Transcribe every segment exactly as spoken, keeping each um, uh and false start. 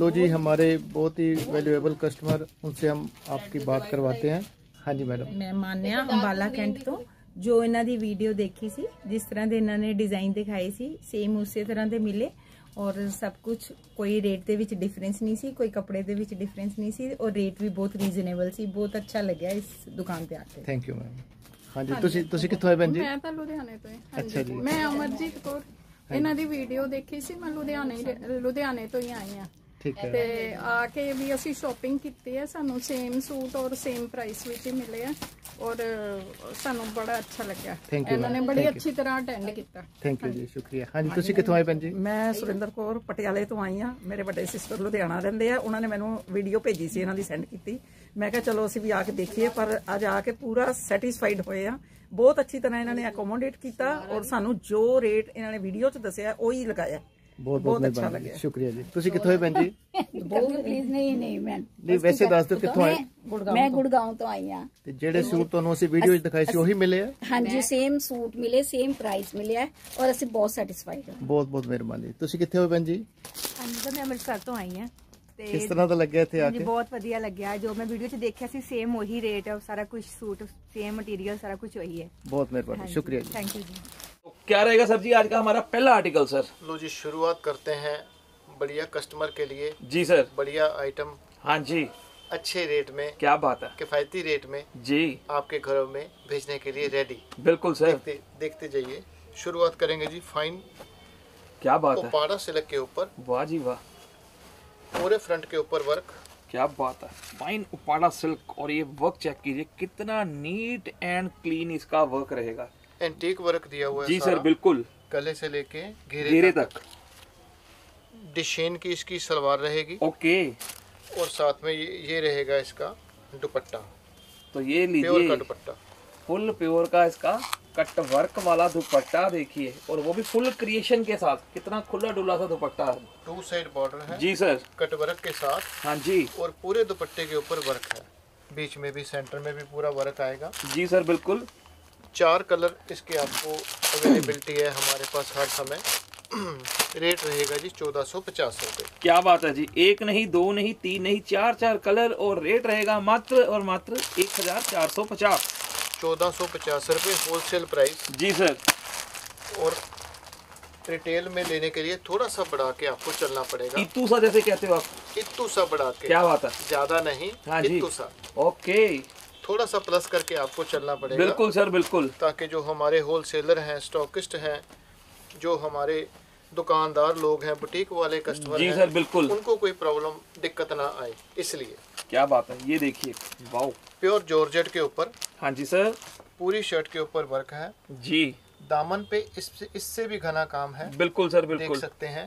लो जी, हमारे बहुत ही valuable customer, उनसे हम आपकी बात करवाते हैं। हाँ जी मैडम। मैं मान्या अंबाला कैंट तो जो इन्हों की वीडियो देखी सी, जिस तरह के इन्होंने डिजाइन दिखाए सी, सेम उसी तरह के मिले और सब कुछ, कोई रेट दे विच डिफरेंस नहीं सी, कोई कपड़े दे विच डिफरेंस नहीं सी और रेट भी बहुत रीजनेबल सी। बहुत अच्छा लग्या इस दुकान पे आके। Thank you ma'am. हाँ जी, तुसी तुसी कित्थों आए भैन जी? मैं तो लुधियाने तो है। अच्छा जी। मैं अमरजीत कौर, इन्हां दी वीडियो देखी सी, मैं लुधियाने लुधियाने तो ही आई हां। ठीक है। ते आके भी असी शॉपिंग की है, सानू सेम सूट और सेम प्राइस विच ही मिले है और सानू बड़ा अच्छा लग्या। इन्होंने बड़ी अच्छी तरह अटेंड किया। थैंक यू जी, शुक्रिया। हाँ जी, तुसी कित्थों आए भैन जी? मैं सुरिंदर कौर पटियाले तो आई हाँ। मेरे बड़े सिस्टर लुधियाना रहंदे आ, उन्होंने मैनू वीडियो भेजी सी, इन्हां दी सेंड की। मैं कहा चलो असीं भी आके देखिए, पर अज आके पूरा सैटिस्फाइड होए आ। बहुत अच्छी तरह इन्होंने अकोमोडेट किया और सानू जो रेट इन्होंने वीडियो च दस्सिया उही लगाया। बहुत बहुत अच्छा लगे, शुक्रिया जी। तुसी कित्थों आए भैन जी? प्लीज नहीं नहीं मैं नहीं, वैसे दस दो कित्थों आए? मैं गुड़गांव तो आई हां। ते जेड़े सूट तुहानू असीं वीडियो च दिखाए सी ओही मिले है? हां जी, सेम सूट मिले, सेम प्राइस मिले है और ਅਸੀਂ बहुत सैटिस्फाइड ਹਾਂ। बहुत बहुत मेहरबानी। तुसी कित्थे हो भैन जी? मैं अमृतसर तो आई हां। ਤੇ किस तरह ਦਾ ਲੱਗਿਆ ਇੱਥੇ ਆ ਕੇ? ਬਹੁਤ ਵਧੀਆ ਲੱਗਿਆ, ਜੋ ਮੈਂ ਵੀਡੀਓ 'ਚ ਦੇਖਿਆ ਸੀ ਸੇਮ ਉਹੀ ਰੇਟ ਹੈ, ਸਾਰਾ ਕੁਝ सूट सेम मटेरियल सारा कुछ वही है। बहुत मेहरबानी, शुक्रिया जी। थैंक यू जी। तो क्या रहेगा सर जी आज का हमारा पहला आर्टिकल सर? लो जी, शुरुआत करते हैं बढ़िया कस्टमर के लिए। जी सर। बढ़िया आइटम, हाँ जी, अच्छे रेट में, क्या बात है, किफायती रेट में जी आपके घरों में भेजने के लिए रेडी। बिल्कुल सर। देखते देखते जाइए। शुरुआत करेंगे जी फाइन क्या बात है, उपाड़ा सिल्क के ऊपर, वाह जी वाह, पूरे फ्रंट के ऊपर वर्क, क्या बात है, फाइन उपाड़ा सिल्क। और ये वर्क चेक कीजिए कितना नीट एंड क्लीन इसका वर्क रहेगा। एंटीक वर्क दिया हुआ है जी सारा, सर बिल्कुल, गले से लेके घेरे, घेरे तक, तक। डिशेन की इसकी सलवार रहेगी। ओके। और साथ में ये, ये रहेगा इसका दुपट्टा। तो ये प्योर का लीजिए दुपट्टा, फुल प्योर का इसका कट वर्क वाला दुपट्टा देखिए, और वो भी फुल क्रिएशन के साथ। कितना खुला डुला सा दुपट्टा है। टू साइड बॉर्डर है जी सर, कट वर्क के साथ। हाँ जी। और पूरे दुपट्टे के ऊपर वर्क है, बीच में भी सेंटर में भी पूरा वर्क आएगा। जी सर बिल्कुल। चार कलर इसके आपको अवेलेबिलिटी है हमारे पास हर समय। रेट रहेगा जी चौदह सौ पचास रुपये। क्या बात है जी, एक नहीं, दो नहीं, तीन नहीं, चार चार कलर, और रेट रहेगा मात्र और मात्र एक हजार चार सौ पचास। चौदह सौ पचास रुपये होलसेल प्राइस। जी सर। और रिटेल में लेने के लिए थोड़ा सा बढ़ा के आपको चलना पड़ेगा। इत्तू सा जैसे कहते हो आप? इत्तू सा बढ़ा के। क्या बात है, ज्यादा नहीं। हाँ जी, इत्तू सा। ओके, थोड़ा सा प्लस करके आपको चलना पड़ेगा। बिल्कुल सर बिल्कुल। ताकि जो हमारे होलसेलर हैं, स्टॉकिस्ट हैं, जो हमारे दुकानदार लोग हैं, बुटीक वाले कस्टमर जी हैं, सर बिल्कुल, उनको कोई प्रॉब्लम दिक्कत ना आए, इसलिए। क्या बात है, ये देखिए, वाओ, प्योर जॉर्जेट के ऊपर। हाँ जी सर। पूरी शर्ट के ऊपर वर्क है जी। दामन पे इससे इससे भी घना काम है। बिल्कुल सर बिल्कुल, देख सकते हैं।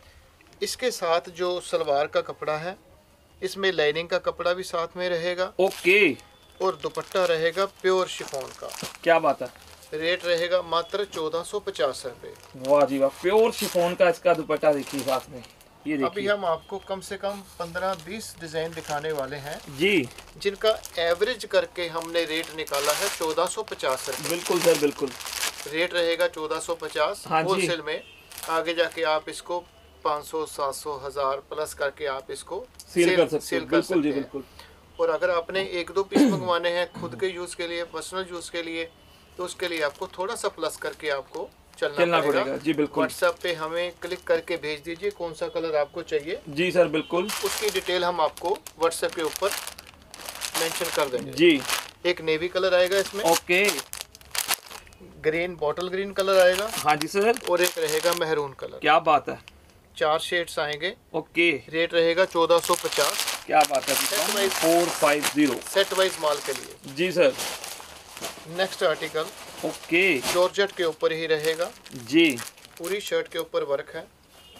इसके साथ जो सलवार का कपड़ा है, इसमें लाइनिंग का कपड़ा भी साथ में रहेगा। ओके। और दुपट्टा रहेगा प्योर शिफॉन का। क्या बात है। रेट रहेगा मात्र चौदह सौ पचास रुपये। वाह जी वाह, प्योर शिफॉन का इसका दुपट्टा देखिए साथ में, ये देखिए। अभी हम आपको कम से कम पंद्रह बीस डिजाइन दिखाने वाले हैं जी, जिनका एवरेज करके हमने रेट निकाला है चौदह सौ पचास रुपये। बिल्कुल सर बिल्कुल। रेट रहेगा चौदह सौ पचास हाँ होलसेल में। आगे जाके आप इसको पाँच सौ, सात सौ, हजार प्लस करके आप इसको सेल कर सकते सेल हैं। कर बिल्कुल सकते जी हैं। बिल्कुल। और अगर आपने एक दो पीस मंगवाने हैं खुद के यूज के लिए, पर्सनल यूज के लिए, तो उसके लिए आपको थोड़ा सा प्लस करके आपको चलना, चलना पड़ेगा।, पड़ेगा जी बिल्कुल। व्हाट्सएप पे हमें क्लिक करके भेज दीजिए कौन सा कलर आपको चाहिए। जी सर बिल्कुल। उसकी डिटेल हम आपको व्हाट्सएप के ऊपर मेंशन कर देंगे जी। एक नेवी कलर आएगा इसमें। Okay. Green, bottle green colour आएगा। हाँ जी सर। और एक रहेगा मेहरून कलर। क्या बात है। चार शेड्स आएंगे। ओके। रेट रहेगा चौदह सौ पचास। क्या बात है। Set wise four five zero set wise माल के लिए। जी sir. Next article okay, georgette के ऊपर ही रहेगा जी। पूरी शर्ट के ऊपर वर्क है,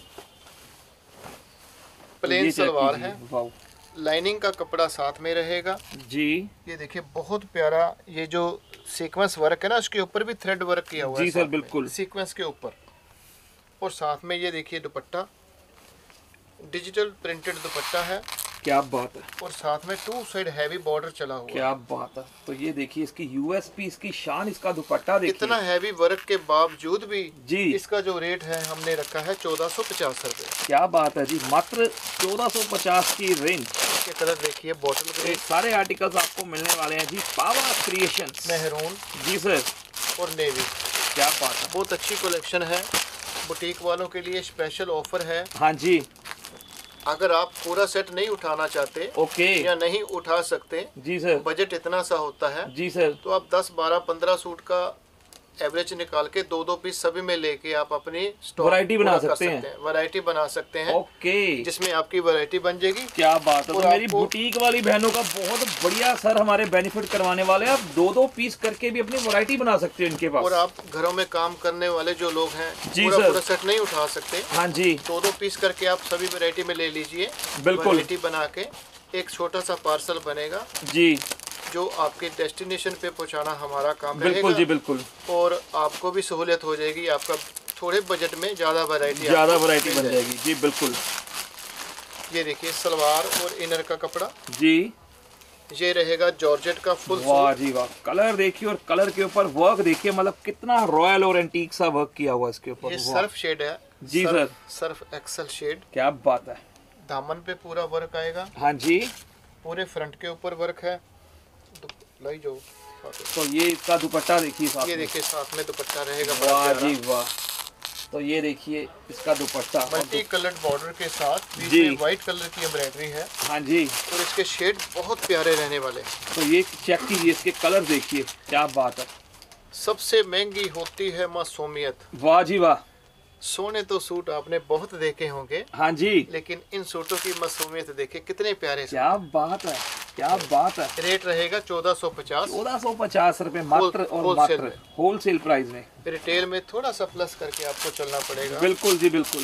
प्लेन सलवार है, लाइनिंग का कपड़ा साथ में रहेगा जी। ये देखिए बहुत प्यारा, ये जो सीक्वेंस वर्क है ना, उसके ऊपर भी थ्रेड वर्क किया हुआ है जी सर बिल्कुल, सीक्वेंस के ऊपर। और साथ में ये देखिए दुपट्टा, डिजिटल प्रिंटेड दुपट्टा है क्या बात है। और साथ में टू साइड हैवी बॉर्डर चला हुआ। क्या बात है। तो ये देखिए इसकी यूएसपी, इसकी शान, इसका दुपट्टा देखिए। इतना हैवी वर्क के बावजूद भी जी इसका जो रेट है हमने रखा है चौदह सौ पचास रुपए। क्या बात है जी, मात्र चौदह सौ पचास की रेंज। के कलर देखिए, बॉटल ग्रे। सारे आर्टिकल्स आपको मिलने वाले हैं जी पावा क्रिएशन, मेहरून जी सर, और नेवी। क्या बात है, बहुत अच्छी कलेक्शन है। बुटीक वालों के लिए स्पेशल ऑफर है। हाँ जी, अगर आप पूरा सेट नहीं उठाना चाहते ओके या नहीं उठा सकते, जी सर, बजट इतना सा होता है जी सर, तो आप दस बारह पंद्रह सूट का एवरेज निकाल के दो दो पीस सभी में लेके आप अपनी वैरायटी बना सकते हैं। वैरायटी बना सकते हैं, ओके, जिसमें आपकी वैरायटी बन जाएगी। क्या बात है। तो मेरी बुटीक वाली बहनों का बहुत बढ़िया सर हमारे बेनिफिट करवाने वाले हैं। आप दो दो पीस करके भी अपनी वैरायटी बना सकते हैं इनके पास। और आप घरों में काम करने वाले जो लोग हैं, जी पूरा सर, पूरा सेट नहीं उठा सकते, हाँ जी, दो दो पीस करके आप सभी वैरायटी में ले लीजिए। बिल्कुल, वैरायटी बना के एक छोटा सा पार्सल बनेगा जी, जो आपके डेस्टिनेशन पे पहुंचाना हमारा काम बिल्कुल रहेगा। जी बिल्कुल। और आपको भी सहूलियत हो जाएगी, आपका थोड़े बजट में ज्यादा वैरायटी ज्यादा वैरायटी बन जाएगी। जी बिल्कुल। ये देखिए सलवार और इनर का कपड़ा जी, ये रहेगा जॉर्जेट का फुल। वाह जी वाह, कलर देखिए और कलर के ऊपर वर्क देखिए, मतलब कितना रॉयल और एंटीक सा वर्क किया हुआ इसके ऊपर। ये सर्फ शेड है जी surf, sir, surf excel shade. क्या बात है। दामन पे पूरा वर्क आएगा, हाँ जी, पूरे फ्रंट के ऊपर वर्क है। लाई जो तो ये इसका दुपट्टा देखिए साथ ये में। देखिए साथ में दुपट्टा रहेगा। वाह जी वाह। तो ये देखिए इसका दुपट्टा मल्टी कलर्ड बॉर्डर के साथ जी, व्हाइट कलर की एम्ब्रॉयडरी है। हाँ जी, और इसके शेड बहुत प्यारे रहने वाले। तो ये चेक कीजिए, इसके कलर देखिए, क्या बात है। सबसे महंगी होती है मासूमियत। वाह जी वाह। सोने तो सूट आपने बहुत देखे होंगे, हाँ जी, लेकिन इन सूटों की मासूमियत देखे, कितने प्यारे। क्या बात है, क्या बात है। रेट रहेगा चौदह सौ पचास चौदह सौ पचास रुपए मात्र और होलसेल मात्र होलसेल प्राइस में। रिटेल में थोड़ा सा प्लस करके आपको चलना पड़ेगा। बिल्कुल जी बिल्कुल।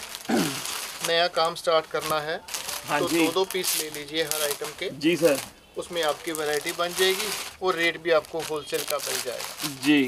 नया काम स्टार्ट करना है हाँ तो जी, दो दो पीस ले लीजिए हर आइटम के। जी सर, उसमें आपकी वैरायटी बन जाएगी और रेट भी आपको होलसेल का मिल जाएगा। जी,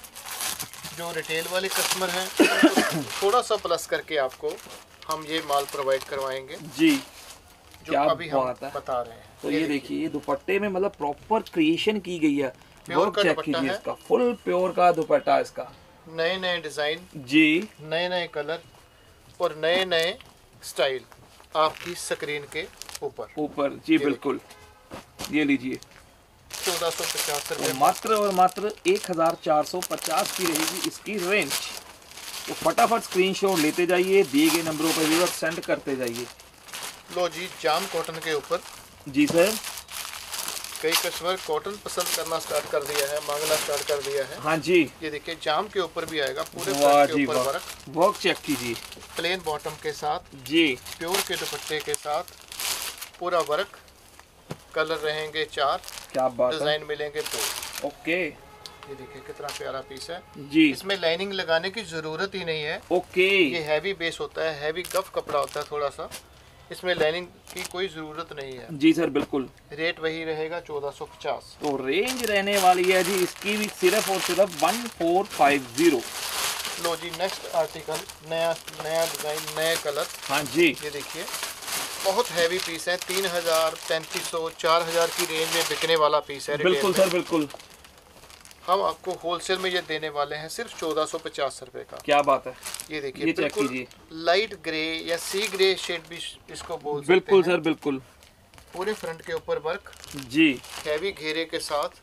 जो रिटेल वाले कस्टमर हैं थोड़ा सा प्लस करके आपको हम ये माल प्रोवाइड करवाएंगे, जी, जो क्या अभी हम बात है। बता रहे हैं। तो ये देखिए ये दुपट्टे में मतलब प्रॉपर क्रिएशन की गई है। प्योर का चेक दुपट्टा कीजिए है। इसका, फुल प्योर का दुपट्टा इसका। नए नए डिजाइन, जी, नए नए कलर और नए नए स्टाइल आपकी स्क्रीन के ऊपर ऊपर जी बिल्कुल। ये लीजिए चौदह सौ पचास और रुपये मात्र और मात्र एक हजार चार सौ पचास की रहेगी इसकी रेंज। तो फटाफट स्क्रीनशॉट लेते जाइए, दिए गए नंबरों पर व्यूअर सेंड करते जाइए। लो जी, जाम कॉटन के ऊपर। जी सर, कई कस्टमर कॉटन पसंद करना स्टार्ट कर दिया है, मांगना स्टार्ट कर दिया है। हाँ जी, ये देखिए जाम के ऊपर भी आएगा, पूरे वाह फ्रंट जी के ऊपर वाह, वर्क, वर्क चेक कीजिए। प्लेन बॉटम के साथ, जी, प्योर के दुपट्टे के साथ पूरा वर्क। कलर रहेंगे चार, क्या बात है। डिजाइन मिलेंगे दो। ओके, ये देखिए कितना प्यारा पीस है। जी, इसमें लाइनिंग लगाने की जरूरत ही नहीं है। ओके, ये हैवी बेस होता है, हैवी गफ कपड़ा होता है थोड़ा सा, इसमें लाइनिंग की कोई जरूरत नहीं है। जी सर बिल्कुल। रेट वही रहेगा चौदह सौ पचास। तो रेंज रहने वाली है जी इसकी भी सिर्फ और सिर्फ वन फोर फाइव जीरो। लो जी, नेक्स्ट आर्टिकल, नया नया डिजाइन, नए कलर। हाँ जी, ये देखिए बहुत हैवी पीस है, तीन हजार पैंतीस सौ चार हजार की रेंज में बिकने वाला पीस है। बिल्कुल सर बिल्कुल। हम आपको होलसेल में ये देने वाले हैं सिर्फ चौदह सौ पचास रुपए का। क्या बात है। ये देखिए ये चेक बिल्कुल कीजिए, लाइट ग्रे या सी ग्रे शेड भी इसको बोल सकते बिल्कुल हैं। सर बिल्कुल। पूरे फ्रंट के ऊपर वर्क, जी, हैवी घेरे के साथ,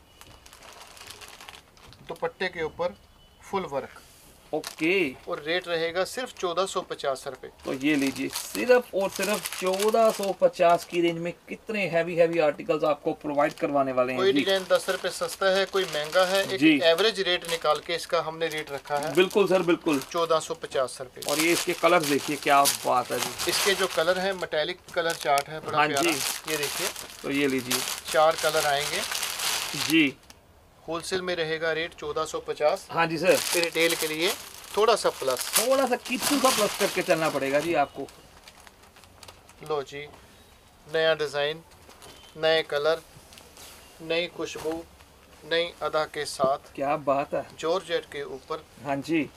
दुपट्टे के ऊपर फुल वर्क। ओके, और रेट रहेगा सिर्फ चौदह सौ पचास रुपए। तो ये लीजिए सिर्फ और सिर्फ चौदह सौ पचास की रेंज में कितने हैवी हैवी आर्टिकल्स आपको प्रोवाइड करवाने वाले हैं। कोई जी डिजाइन दस रुपए सस्ता है, कोई महंगा है। एक जी, एवरेज रेट निकाल के इसका हमने रेट रखा है बिल्कुल सर बिल्कुल चौदह सौ पचास रुपए। और ये इसके कलर देखिए, क्या बात है जी। इसके जो कलर है मेटेलिक कलर चार्ट है, बड़ा हाँ प्यारा। जी। ये देखिए तो ये लीजिए, चार कलर आएंगे। जी, होलसेल में रहेगा रेट चौदह सौ पचास। हाँ जी सर, रिटेल के लिए थोड़ा सा प्लस, थोड़ा सा कितू सा प्लस करके चलना पड़ेगा जी आपको। लो जी, नया डिज़ाइन, नए कलर, नई खुशबू, नई अदा के साथ, क्या बात है। जॉर्जेट के ऊपर हाँ जी,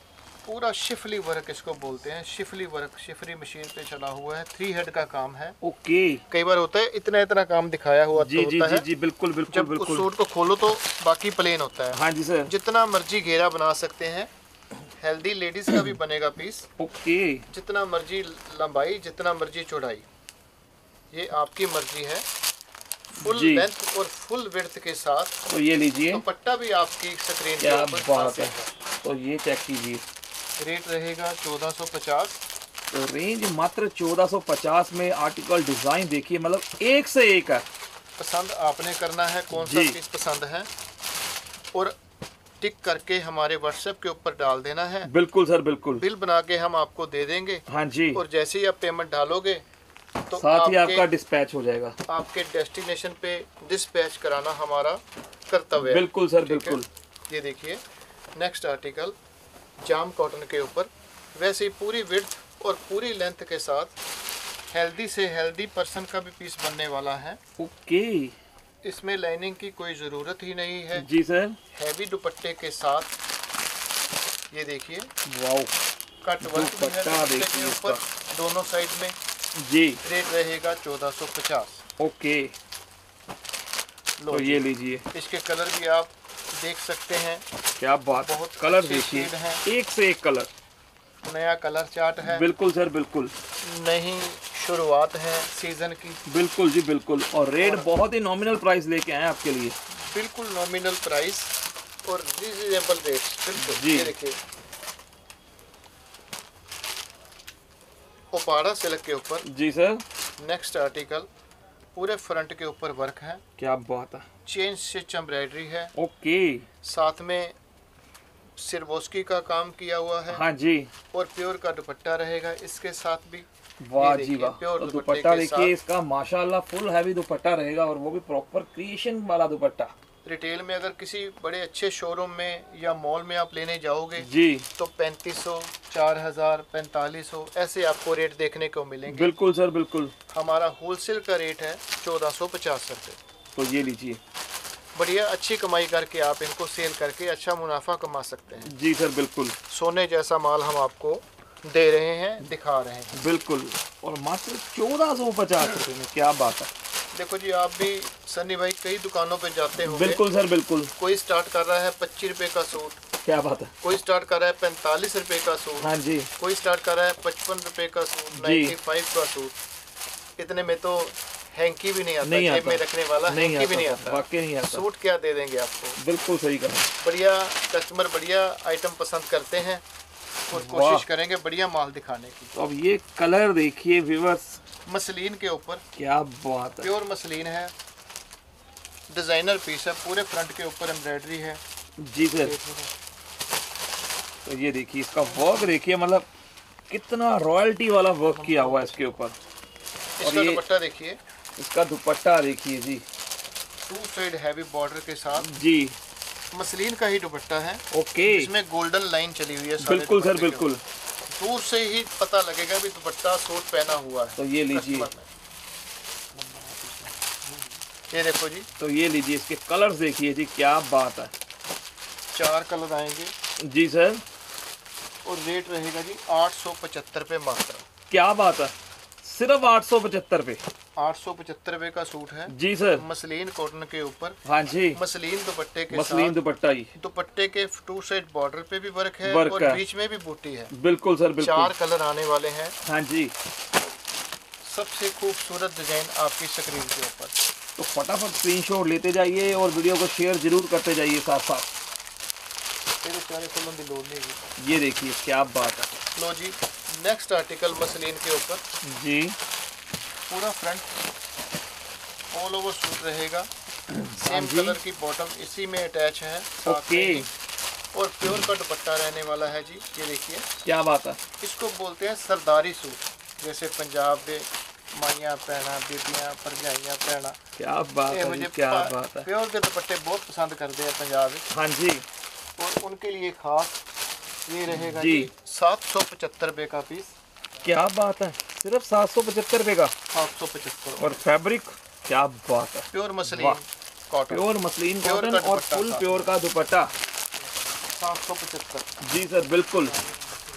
पूरा शिफली वर्क इसको बोलते हैं, शिफली वर्क, शिफरी मशीन पे चला हुआ है, थ्री हेड का काम है। ओके। कई बार होता है इतना इतना काम दिखाया हुआ जी तो जी होता जी है। जी बिल्कुल बिल्कुल जब बिल्कुल। उस सूट को खोलो तो बाकी प्लेन होता है। हाँ जी सर। जितना मर्जी घेरा बना सकते हैं, हेल्दी लेडीज का भी बनेगा पीस। ओके। जितना मर्जी लंबाई, जितना मर्जी चौड़ाई, ये आपकी मर्जी है। फुल लेंथ और फुल विड्थ के साथ। तो ये लीजिए, दुपट्टा भी आपकी स्क्रीन के ऊपर बात है। तो ये चेक कीजिए, रेट रहेगा चौदह सौ पचास। तो रेंज मात्र चौदह सौ पचास में आर्टिकल डिजाइन देखिए, मतलब एक से एक है। पसंद आपने करना है कौन सा पीस पसंद है, और टिक करके हमारे व्हाट्सएप के ऊपर डाल देना है। बिल्कुल सर बिल्कुल। बिल बना के हम आपको दे देंगे। हाँ जी। और जैसे ही आप पेमेंट डालोगे तो साथ ही आपका डिस्पैच हो जाएगा। आपके डेस्टिनेशन पे डिस्पैच कराना हमारा कर्तव्य है। बिल्कुल सर बिल्कुल। ये देखिए नेक्स्ट आर्टिकल जाम कॉटन के ऊपर, वैसे ही पूरी विड्थ और पूरी लेंथ के साथ हेल्दी से हेल्दी पर्सन का भी पीस बनने वाला है। ओके। इसमें लाइनिंग की कोई ज़रूरत ही नहीं है। जी सर। हैवी दुपट्टे के साथ ये देखिए, वाओ, कट वर्क भी है दुपट्टे के ऊपर दोनों साइड में। जी। रेट रहेगा चौदह सौ पचास। ओके। तो ये लीजिए, इसके कलर भी आप देख सकते हैं। क्या बात, बहुत कलर देखिए, एक से एक कलर, नया कलर चार्ट है। बिल्कुल सर बिल्कुल। नहीं, शुरुआत है सीजन की। बिल्कुल जी बिल्कुल। और रेट बहुत ही नॉमिनल प्राइस लेके आए आपके लिए। बिल्कुल नॉमिनल प्राइस और रीजनेबल रेट। बिल्कुल जी। ये देखिए ओपाड़ा सिल्क के ऊपर। जी सर। नेक्स्ट आर्टिकल पूरे फ्रंट के ऊपर वर्क है। क्या बात है। चेन स्टिच एम्ब्रॉयडरी है। ओके। साथ में सिरवोस्की का काम किया हुआ है। हाँ जी। और प्योर का दुपट्टा रहेगा इसके साथ भी। वाह जी वाह। तो दुपट्टा देखिए इसका माशाल्लाह फुल हैवी दुपट्टा रहेगा, और वो भी प्रॉपर क्रिएशन वाला दुपट्टा। रिटेल में अगर किसी बड़े अच्छे शोरूम में या मॉल में आप लेने जाओगे जी, तो पैंतीस सौ, चार हजार, पैंतालीस सौ ऐसे आपको रेट देखने को मिलेंगे। बिल्कुल सर बिल्कुल। हमारा होलसेल का रेट है चौदह सौ पचास रुपये। तो ये लीजिए, बढ़िया अच्छी कमाई करके आप इनको सेल करके अच्छा मुनाफा कमा सकते हैं। जी सर बिल्कुल। सोने जैसा माल हम आपको दे रहे हैं, दिखा रहे हैं। बिल्कुल, और मात्र चौदह सौ पचास रुपये में। क्या बात है। देखो जी, आप भी सन्नी भाई कई दुकानों पे जाते हो। बिल्कुल सर बिल्कुल। कोई स्टार्ट कर रहा है पच्चीस रुपए का सूट। क्या बात है। कोई स्टार्ट कर रहा है पैंतालीस रुपए का सूट। हाँ जी। कोई स्टार्ट कर रहा है पचपन रुपए का सूट, नाइन्टी फाइव का सूट। इतने में तो हैंकी भी नहीं आता, नहीं जेब में रखने वाला नहीं हैंकी भी नहीं आता। वाकई नहीं आता। सूट क्या दे देंगे आपको। बिल्कुल सही कहा। बढ़िया कस्टमर बढ़िया आइटम पसंद करते हैं और कोशिश करेंगे बढ़िया माल दिखाने की। तो अब ये कलर देखिए व्यूअर्स, मसलिन के ऊपर। क्या बात है। प्योर मसलिन है, डिजाइनर पीस है, पूरे फ्रंट के ऊपर एम्ब्रॉयडरी है। जी सर। तो ये देखिए इसका वर्क देखिए, मतलब कितना रॉयल्टी वाला वर्क किया हुआ है इसके ऊपर। इसका दुपट्टा देखिए, इसका दुपट्टा देखिए जी, टू साइड हैवी बॉर्डर के साथ। जी, मसलिन का ही दुपट्टा है। ओके। इसमें गोल्डन लाइन चली हुई है। बिल्कुल सर बिल्कुल। दूर से ही पता लगेगा भी दुपट्टा सूट पहना हुआ है। तो ये लीजिए, ये देखो जी। तो ये लीजिए, इसके कलर्स देखिए जी, क्या बात है। चार कलर आएंगे। जी सर। और रेट रहेगा जी आठ सौ पचहत्तर रुपये मात्र। क्या बात है, सिर्फ आठ सौ पचहत्तर रुपये। आठ सौ पचहत्तर रुपये का सूट है। जी सर। मसलिन कॉटन के ऊपर। हाँ जी। मसलिन दुपट्टे के मसलिन दुपट्टा ही। दुपट्टे के टू साइड बॉर्डर पे भी वर्क है वर्क और है। बीच में भी बूटी है। बिल्कुल सर बिल्कुल। चार कलर आने वाले हैं। हाँ जी। सबसे खूबसूरत डिजाइन आपकी स्क्रीन के ऊपर। तो फटाफट स्क्रीनशॉट लेते जाइए और वीडियो को शेयर जरूर करते जाइए साथ साथ। ये देखिए क्या बात है। लो जी, नेक्स्ट आर्टिकल मसलिन के ऊपर। जी, पूरा फ्रंट ऑल ओवर सूट रहेगा। सेम कलर की बॉटम इसी में अटैच है। ओके। और प्योर का दुपट्टा रहने वाला है जी। ये देखिए क्या बात है। इसको बोलते हैं सरदारी सूट, जैसे पंजाब में माइयां पहना, बीबियां परजाइयां पहना। क्या बात है, मुझे क्या बात है। प्योर के दुपट्टे बहुत पसंद करते हैं पंजाब में। हाँ जी। और उनके लिए खास ये रहेगा जी, जी सात सौ पचहत्तर रुपये का पीस। क्या बात है, सिर्फ सात सौ पचहत्तर रुपये का। सात सौ पचहत्तर। और फैब्रिक क्या बात है, pure muslin cotton. Pure muslin cotton और फुल प्योर का दुपट्टा। सात सौ पचहत्तर। जी सर बिल्कुल।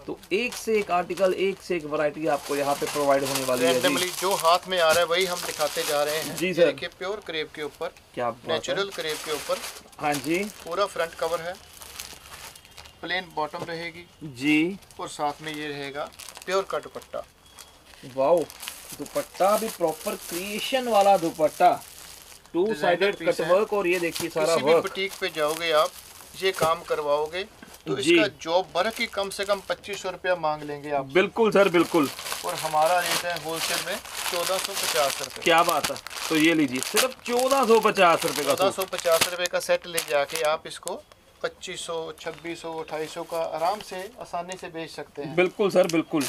तो एक से एक आर्टिकल, एक से एक वैरायटी आपको यहाँ पे प्रोवाइड होने वाली है जी। जो हाथ में आ रहा है वही हम दिखाते जा रहे हैं जी सर। देखिए प्योर क्रेप के ऊपर, क्या नेचुरल क्रेप के ऊपर। हाँ जी, पूरा फ्रंट कवर है, प्लेन बॉटम रहेगी जी, और साथ में ये रहेगा प्योर का दुपट्टा। वाओ, दुपट्टा भी प्रॉपर क्रिएशन वाला dupatta, two sided cut work, और ये देखिए सारा किसी भी बुटीक पे जाओगे आप, ये काम करवाओगे तो इसका जॉब वर्क ही कम से कम पच्चीस सौ रुपया मांग लेंगे आप। बिल्कुल सर, बिल्कुल। और हमारा रेट है होलसेल में चौदह सौ पचास रुपए। क्या बात है, तो ये लीजिए सिर्फ चौदह सौ पचास रुपए का, चौदह सौ पचास रुपए का सेट ले जाके आप इसको पच्चीस सौ, छब्बीस सौ, अट्ठाईस सौ का आराम से आसानी से बेच सकते हैं। बिल्कुल सर, बिल्कुल।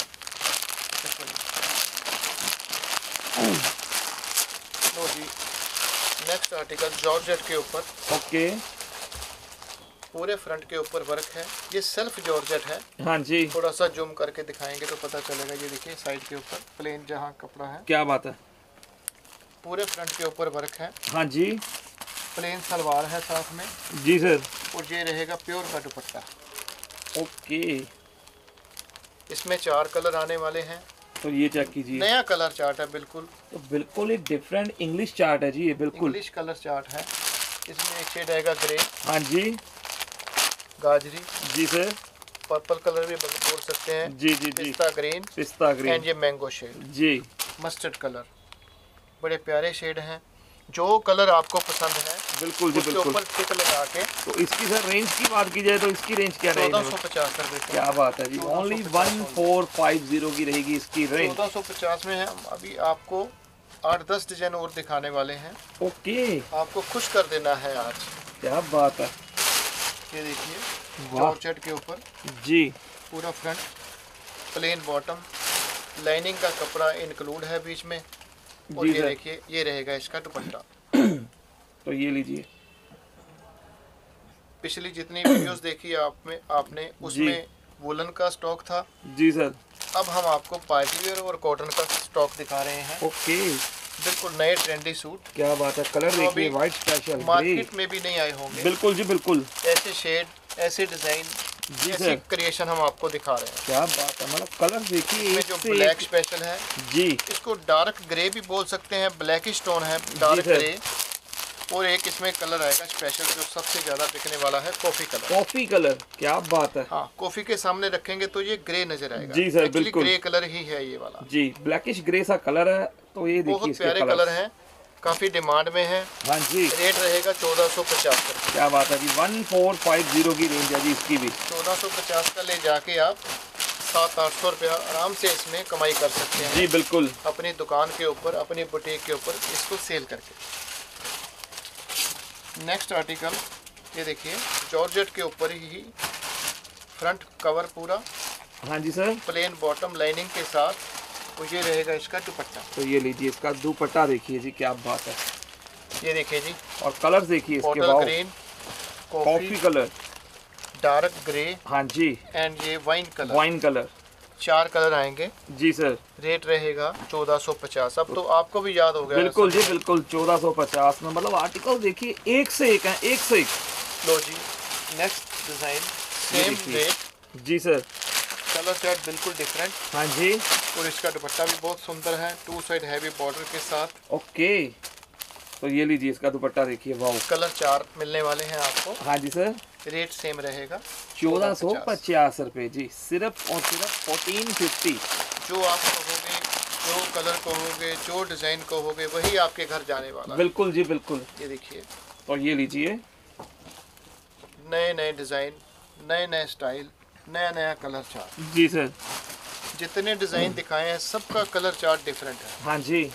लो जी, नेक्स्ट आर्टिकल जॉर्जेट के ऊपर। ओके, पूरे फ्रंट के ऊपर वर्क है, ये सेल्फ जॉर्जेट है। हाँ जी, थोड़ा सा जूम करके दिखाएंगे तो पता चलेगा। ये देखिए साइड के ऊपर प्लेन जहाँ कपड़ा है। क्या बात है, पूरे फ्रंट के ऊपर वर्क है। हाँ जी, प्लेन सलवार है साथ में जी सर, और ये रहेगा प्योर का दुपट्टा। ओके, इसमें चार कलर आने वाले हैं, तो ये चेक कीजिए, नया कलर चार्ट है बिल्कुल। तो बिल्कुल एक डिफरेंट इंग्लिश चार्ट है जी, ये बिल्कुल इंग्लिश कलर चार्ट है। इसमें एक शेड आएगा ग्रे, हाँ जी, गाजरी, जी सर, पर्पल कलर भी बोल सकते हैं, जी जी जी, पिस्ता ग्रीन, पिस्ता ग्रीन, एंड ये मैंगो शेड, जी, मस्टर्ड कलर। बड़े प्यारे शेड हैं, जो कलर आपको पसंद है बिल्कुल जी, बिल्कुल। ऊपर टिक लगा के। तो इसकी सर रेंज की बात की जाए तो इसकी रेंज क्या रहेगी? चौदह सौ पचास रुपए। क्या बात है जी, only one four five zero की रहेगी इसकी रेंज। चौदह सौ पचास में है। हम अभी आपको आठ दस डिजाइन और दिखाने वाले हैं। ओके, आपको खुश कर देना है आज। क्या बात है, ये देखिए जॉर्जेट के ऊपर जी, पूरा फ्रंट, प्लेन बॉटम, लाइनिंग का कपड़ा इंक्लूड है बीच में, और ये देखिए ये रहेगा इसका दुपट्टा। तो ये लीजिए, पिछली जितनी वीडियोस देखी आप में आपने उसमें वुलन का स्टॉक था जी सर। अब हम आपको पार्टी वेयर और कॉटन का स्टॉक दिखा रहे हैं। ओके, बिल्कुल नए ट्रेंडी सूट। क्या बात है, कलर देखिए, व्हाइट स्पेशल, मार्केट में भी नहीं आए होंगे। बिल्कुल जी, बिल्कुल। ऐसे शेड, ऐसे डिजाइन, ऐसे क्रिएशन हम आपको दिखा रहे हैं। क्या बात है, मतलब कलर देखिए, जो ब्लैक स्पेशल है जी, इसको डार्क ग्रे भी बोल सकते हैं, ब्लैक स्टोन है, डार्क ग्रे, और एक इसमें कलर आएगा स्पेशल जो सबसे ज्यादा बिकने वाला है, कॉफी कलर। कॉफी कलर, क्या बात है। हाँ, कॉफी के सामने रखेंगे तो ये ग्रे नजर आएगा। जी सर, बिल्कुल ग्रे कलर ही है ये वाला जी, ब्लैकिश ग्रे सा कलर है। तो ये देखिए, बहुत प्यारे कलर है, काफी डिमांड में है। हाँ जी, रेट रहेगा चौदह सौ पचास का। क्या बात है जी, वन फोर फाइव जीरो की रेंज है जी इसकी भी। चौदह सौ पचास का ले जाके आप सात आठ सौ रुपया आराम से इसमें कमाई कर सकते हैं जी, बिल्कुल, अपनी दुकान के ऊपर, अपनी बुटीक के ऊपर इसको सेल करके। नेक्स्ट आर्टिकल ये देखिए, जॉर्जेट के ऊपर ही फ्रंट कवर पूरा, हाँ जी सर, प्लेन बॉटम लाइनिंग के साथ, तो ये रहेगा इसका दुपट्टा। तो ये लीजिए, इसका दुपट्टा देखिए जी, क्या बात है। ये देखिए जी, और कलर देखिए इसके, bottle green, coffee colour, dark grey, हाँ जी, एंड ये वाइन कलर, वाइन कलर, चार कलर आएंगे जी सर। रेट रहेगा चौदह सौ पचास। अब तो आपको भी याद हो गया। बिल्कुल जी, बिल्कुल, चौदह सौ पचास में, मतलब आर्टिकल देखिए एक से एक है, एक से एक। लो जी, नेक्स्ट डिजाइन, सेम रेट जी सर, कलर चार्ट बिल्कुल डिफरेंट, हाँ जी, और इसका दुपट्टा भी बहुत सुंदर है, टू साइड हैवी बॉर्डर के साथ। ओके, तो ये लीजिए, इसका दुपट्टा देखिए, वाओ, कलर चार मिलने वाले हैं आपको। हाँ जी सर, रेट सेम रहेगा चौदह सौ पचास रुपए जी, सिर्फ और सिर्फ फोर्टीन फिफ्टी। जो आप कहोगे, जो कलर कहोगे, जो डिजाइन कहोगे, वही आपके घर जाने वाला। बिल्कुल जी, बिल्कुल। ये देखिए, और ये लीजिए, नए नए डिजाइन, नए नए स्टाइल, नया नया कलर चार्ट। जी सर, जितने डिजाइन दिखाए हैं सबका कलर चार्ट डिफरेंट है। हाँ जी,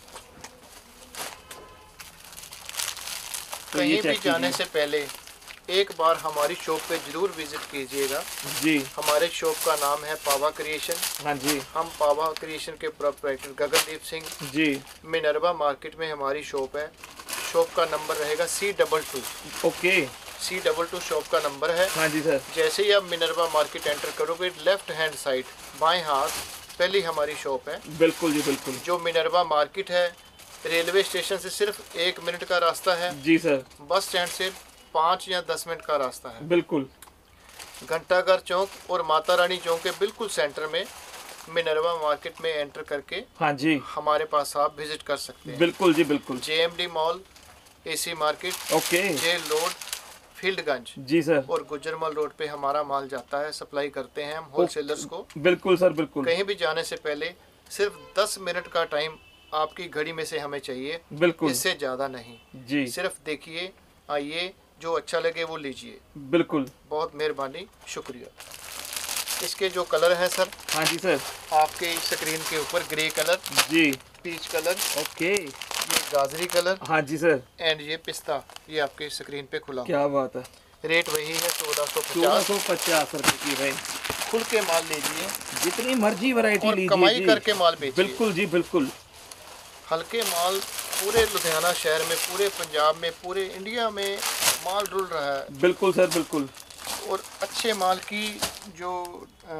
तो कहीं भी जाने से पहले एक बार हमारी शॉप पे जरूर विजिट कीजिएगा जी। हमारे शॉप का नाम है पावा क्रिएशन। हाँ जी, हम पावा क्रिएशन के proprietor Gagandeep Singh ji, Minerva market में हमारी शॉप है। शॉप का नंबर रहेगा C double two. Okay, C double two shop का नंबर है। हाँ जी सर, जैसे ही आप मिनरवा मार्केट एंटर करोगे, लेफ्ट हैंड साइड बाएं हाथ पहली हमारी शॉप है। बिल्कुल जी, बिल्कुल। जो मिनरवा मार्केट है, रेलवे स्टेशन से सिर्फ एक मिनट का रास्ता है। जी सर, बस स्टैंड से पाँच या दस मिनट का रास्ता है। बिल्कुल। घंटाघर चौक और माता रानी चौक के बिल्कुल सेंटर में मिनरवा मार्केट में एंटर करके हाँ जी हमारे पास आप विजिट कर सकते हैं। बिल्कुल जी बिल्कुल। JMD mall, AC market, okay, jail road, Fieldganj जी सर, और गुजरमल रोड पे हमारा माल जाता है। सप्लाई करते हैं हम होलसेलर्स को। बिल्कुल सर बिल्कुल। कहीं भी जाने से पहले सिर्फ दस मिनट का टाइम आपकी घड़ी में से हमें चाहिए, बिल्कुल, इससे ज्यादा नहीं जी। सिर्फ देखिए, आइए, जो अच्छा लगे वो लीजिए। बिल्कुल, बहुत मेहरबानी, शुक्रिया। इसके जो कलर हैं सर, हाँ जी सर, आपके स्क्रीन के ऊपर ग्रे कलर, जी, पीच कलर, ओके, ये गाजरी कलर, हाँ जी सर, एंड ये पिस्ता, ये आपके स्क्रीन पे खुला। क्या बात है। रेट वही है चौदह सौ चौदह सौ पचास रुपए की रेंज। खुल के माल लीजिए, जितनी मर्जी वैरायटी लीजिए, कमाई करके माल बेचिए। बिल्कुल जी बिल्कुल। हल्के माल पूरे लुधियाना शहर में, पूरे पंजाब में, पूरे इंडिया में माल रुल रहा है। बिल्कुल सर बिल्कुल। और अच्छे माल की जो आ,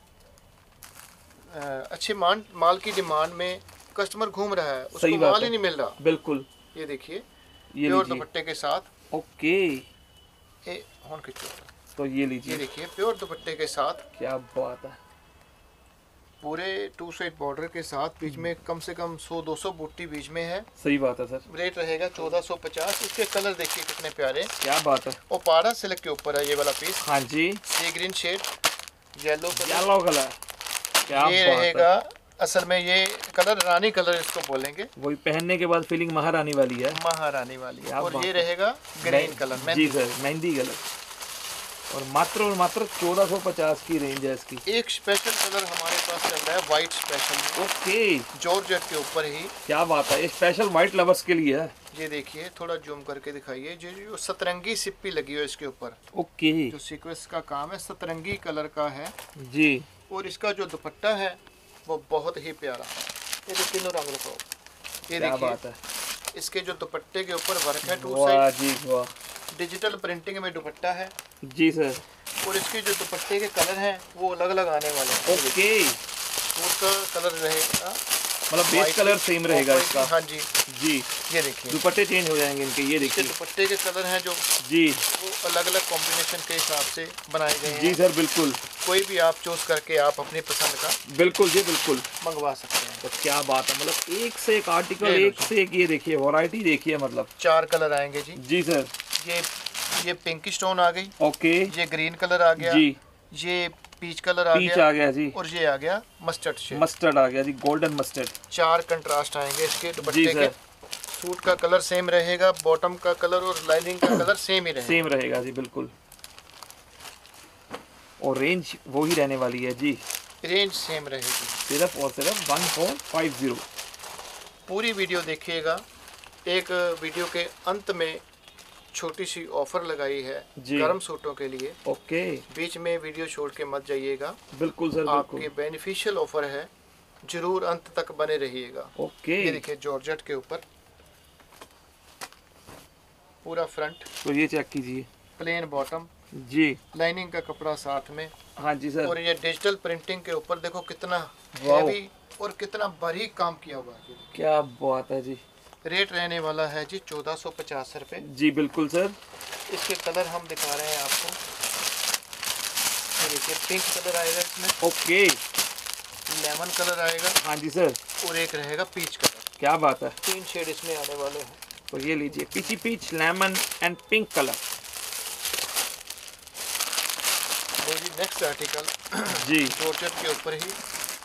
आ, अच्छे माल माल की डिमांड में कस्टमर घूम रहा है, उसको माल ही नहीं मिल रहा। बिल्कुल, ये देखिए, ये प्योर दुपट्टे के साथ, ओके, ए होन खिंचो, तो ये लीजिए, ये देखिए प्योर दुपट्टे के साथ, क्या बात है, पूरे टू साइड बॉर्डर के साथ, बीच में कम से कम सौ दो सौ बूटी बीच में है। सही बात है सर। रेट रहेगा चौदह सौ पचास। इसके कलर देखिए कितने प्यारे, क्या बात है। और पाड़ा सिल्क के ऊपर है ये वाला पीस। हाँ जी, sea green shade, yellow colour, yellow colour, क्या ये बात रहेगा। असल में ये कलर रानी कलर इसको बोलेंगे, वही पहनने के बाद फीलिंग महारानी वाली है, महारानी वाली है। और ये है। रहेगा ग्रीन कलर, जी सर, मेहंदी कलर, और मात्र और मात्र चौदह सौ पचास की रेंज है इसकी। एक स्पेशल कलर हमारे पास चल रहा है, व्हाइट स्पेशल, ओके, जॉर्जेट के ऊपर ही। क्या बात है, ये स्पेशल व्हाइट लवर्स के लिए है। ये देखिए, थोड़ा जूम करके दिखाइए, जो जो सतरंगी सिप्पी लगी हो इसके ऊपर, ओके, जो सीक्वेंस का काम है सतरंगी कलर का है जी। और इसका जो दुपट्टा है वो बहुत ही प्यारा। ये जो तीनों रंग रखो, ये क्या देखिए, बात है, इसके जो दुपट्टे के ऊपर वर्क है, टू वाह साइड जी वाह, डिजिटल प्रिंटिंग में दुपट्टा है जी सर। और इसके जो दुपट्टे के कलर हैं वो अलग अलग आने वाले हैं। ओके, सूट का कलर रहेगा, मतलब बेस कलर सेम रहेगा इसका। हाँ जी जी, ये देखिए, दुपट्टे चेंज हो जाएंगे इनके, ये इसके देखिए, दुपट्टे के कलर हैं जो जी, वो अलग अलग कॉम्बिनेशन के हिसाब से बनाए गए हैं। जी सर बिल्कुल, कोई भी आप चूज करके आप अपनी पसंद का बिल्कुल जी बिल्कुल मंगवा सकते हैं। तो क्या बात है, मतलब एक से एक आर्टिकल, एक से एक, ये देखिए वैरायटी देखिए, मतलब चार कलर आएंगे जी। जी सर, ये ये पिंक स्टोन आ गई, ओके, ये ग्रीन कलर आ गया जी, ये पीच कलर आ पीच गया, आ गया जी, और ये आ गया मस्टर्ड शेड, मस्टर्ड आ गया जी, गोल्डन मस्टर्ड। चार कंट्रास्ट आएंगे इसके जी दुपट्टे सर। के। सूट का कलर सेम रहेगा, बॉटम का कलर और लाइनिंग का कलर सेम ही रहेगा। सेम रहेगा जी बिल्कुल, और रेंज वो ही रहने वाली है जी, रेंज सेम रहेगी। सिर्फ और सिर्फ वन फोर फाइव जीरो। पूरी वीडियो देखिएगा। एक वीडियो के अंत में छोटी सी ऑफर लगाई है जी। गर्म सूटों के लिए, ओके, बीच में वीडियो छोड़ के मत जाइएगा। बिल्कुल सर आपके बिल्कुल, बेनिफिशियल ऑफर है, जरूर अंत तक बने रहिएगा। ओके, ये देखिए, जॉर्जेट के ऊपर पूरा फ्रंट, तो ये चेक कीजिए प्लेन बॉटम, जी, लाइनिंग का कपड़ा साथ में, हाँ जी सर, और ये डिजिटल प्रिंटिंग के ऊपर देखो कितना वाओ। हैवी और कितना बारीक काम किया हुआ है। क्या बात है जी। रेट रहने वाला है जी चौदह सौ पचास रुपये। जी बिल्कुल सर, इसके कलर हम दिखा रहे हैं आपको। ये देखिए, पिंक कलर आएगा इसमें, ओके, लेमन कलर आएगा, हाँ जी सर, और एक रहेगा पीच कलर। क्या बात है। तीन शेड इसमें आने वाले हैं। तो ये लीजिए, peachy peach, lemon and pink colour. और जी नेक्स्ट आर्टिकल जी, जॉर्जेट के ऊपर ही,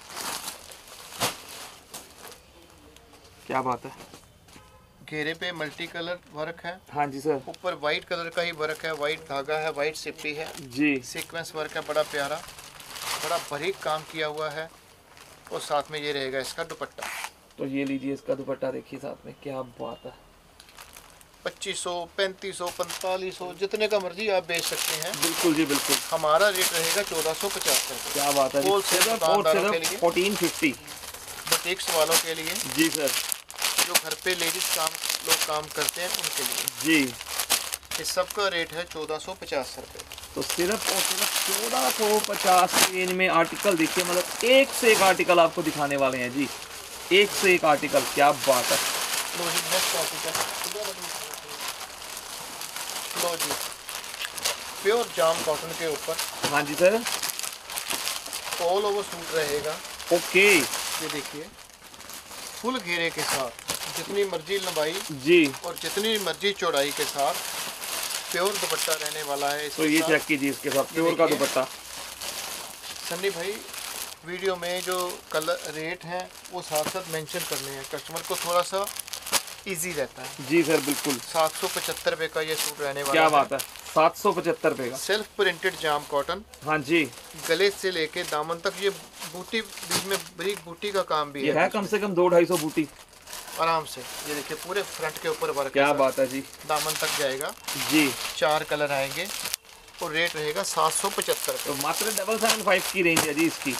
क्या बात है, घेरे पे मल्टी कलर वर्क है, हाँ जी सर, ऊपर वाइट कलर का ही वर्क है, वाइट धागा है, वाइट सिप्पी है, जी, सीक्वेंस वर्क है, बड़ा प्यारा, बड़ा बारीक काम किया हुआ है। और साथ में ये रहेगा इसका दुपट्टा। तो ये लीजिए, इसका दुपट्टा देखिए साथ में, क्या बात है। पच्चीस सौ, पैंतीस सौ, पैंतालीस सौ, जितने का मर्जी आप बेच सकते हैं। बिल्कुल जी बिल्कुल, हमारा रेट रहेगा चौदह सौ पचास रुपये। क्या बात है, होलसेल दुकानदारों के लिए, फोर्टीन फिफ्टी। बुटीक्स वालों के लिए, जी सर, जो घर पे लेडीज काम लोग काम करते हैं उनके लिए, जी, इस सब का रेट है चौदह सौ पचास रुपये। तो सिर्फ और सिर्फ चौदह सौ पचास रेंज में आर्टिकल देखिए, मतलब एक से एक आर्टिकल आपको दिखाने वाले हैं जी, एक से एक आर्टिकल, क्या बात है। लो जी नेक्स्ट आर्टिकल, लो जी प्योर जाम कॉटन के ऊपर हाँ जी सर, ऑल ओवर सूट रहेगा। ओके ये देखिए फुल घेरे के साथ, जितनी मर्जी लंबाई जी और जितनी मर्जी चौड़ाई के साथ प्योर दुपट्टा रहने वाला है। तो ये चेक कीजिए, इसके साथ प्योर का दुपट्टा। सन्नी भाई वीडियो में जो कलर रेट हैं वो साथ साथ मेंशन करने हैं, कस्टमर को थोड़ा सा इजी रहता है। जी सर बिल्कुल। सात सौ पचहत्तर रुपये का ये सूट रहने वाला क्या है। बात है, सात सौ पचहत्तर रुपये का। Self printed jam cotton. हाँ जी, गले से लेके दामन तक ये बूटी, बीच में बारीक बूटी का काम भी ये है, है कम से कम दो ढाई सौ बूटी आराम से। ये देखिए पूरे फ्रंट के ऊपर वर्क। क्या बात है जी, दामन तक जाएगा जी। चार कलर आएंगे और रेट रहेगा सात सौ पचहत्तर। तो मात्र डबल सेवन फाइव की रेंज है जी इसकी।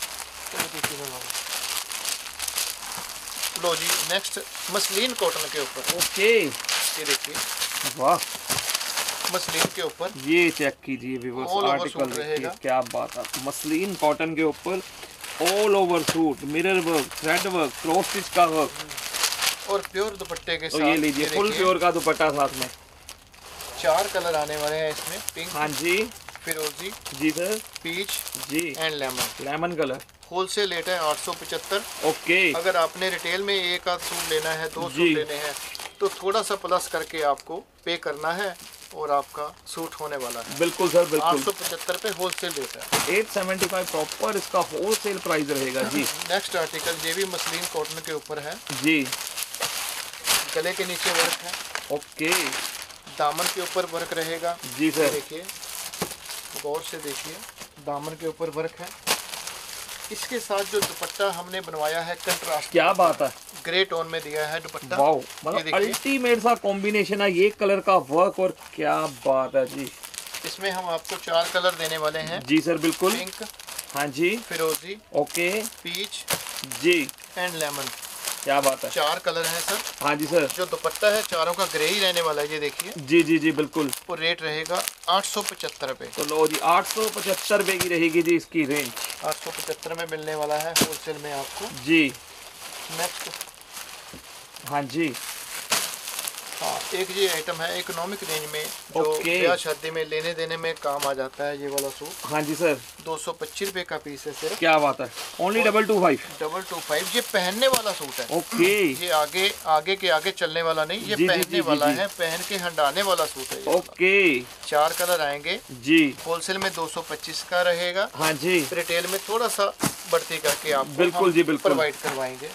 लो जी नेक्स्ट मसलिन कॉटन के ऊपर। ओके, ये देखिए वाह, मसलिन के ऊपर ये चेक कीजिए viewers, All over article suit देखिए, रहेगा। क्या बात है। मसलिन कॉटन के ऊपर all over suit, mirror work, thread work, cross stitch का वर्क और प्योर दुपट्टे के तो साथ। ये लीजिए फुल देखिए, प्योर का दुपट्टा साथ में। चार कलर आने वाले हैं इसमें, पिंक, हाँ जी फिरोजी, जी सर, पीच जी and lemon. Lemon colour. Wholesale rate है आठ सौ पचहत्तर। ओके, अगर आपने रिटेल में एक आध सूट लेना है, दो जी। सूट लेने हैं, तो थोड़ा सा प्लस करके आपको पे करना है और आपका सूट होने वाला है। बिल्कुल सर आठ बिल्कुल। सौ पचहत्तर पे होलसेल रेट है। एट सेवेंटी फाइव प्रॉपर इसका होलसेल प्राइस रहेगा जी। नेक्स्ट आर्टिकल ये भी मसलिन कॉटन के ऊपर है। जी, गले के नीचे वर्क है, ओके दामन के ऊपर वर्क रहेगा। जी सर, देखिए गौर से देखिए, दामन के ऊपर वर्क है। इसके साथ जो दुपट्टा हमने बनवाया है कंट्रास्ट, क्या बात है, ग्रे टोन में दिया है दुपट्टा। वाओ, ये मतलब देखिए। अल्टीमेट सा कॉम्बिनेशन है ये कलर का वर्क, और क्या बात है जी। इसमें हम आपको चार कलर देने वाले हैं। जी सर बिल्कुल। पिंक, हाँ जी, फिरोजी, ओके पीच जी, एंड लेमन। क्या बात है। चार कलर हैं सर। हाँ जी सर, जो दुपट्टा है चारों का ग्रे ही रहने वाला है। ये देखिए, जी जी जी बिल्कुल। और रेट रहेगा आठ सौ पचहत्तर रुपये। तो लो जी, आठ सौ पचहत्तर रुपये की रहेगी जी इसकी रेंज। आठ सौ पचहत्तर में मिलने वाला है होलसेल में आपको। जी, नेक्स्ट, हाँ जी, हाँ एक ये आइटम है इकोनॉमिक रेंज में, जो ओके। ब्याह शादी में लेने देने में काम आ जाता है। ये वाला सूट हाँ जी सर, दो सौ पच्चीस रुपये का पीस है सिर्फ। क्या बात है, only double two five. Double two five. ये पहनने वाला सूट है। ओके, ये आगे आगे के आगे चलने वाला नहीं, ये जी, जी, पहनने जी, जी, वाला जी। है, पहन के हंडाने वाला सूट है ये वाला। ओके चार कलर आएंगे। जी, होलसेल में दो सौ पच्चीस का रहेगा, हाँ जी रिटेल में थोड़ा सा बढ़ती करके आपको बिल्कुल जी, बिल्कुल। प्रोवाइड करवाएंगे।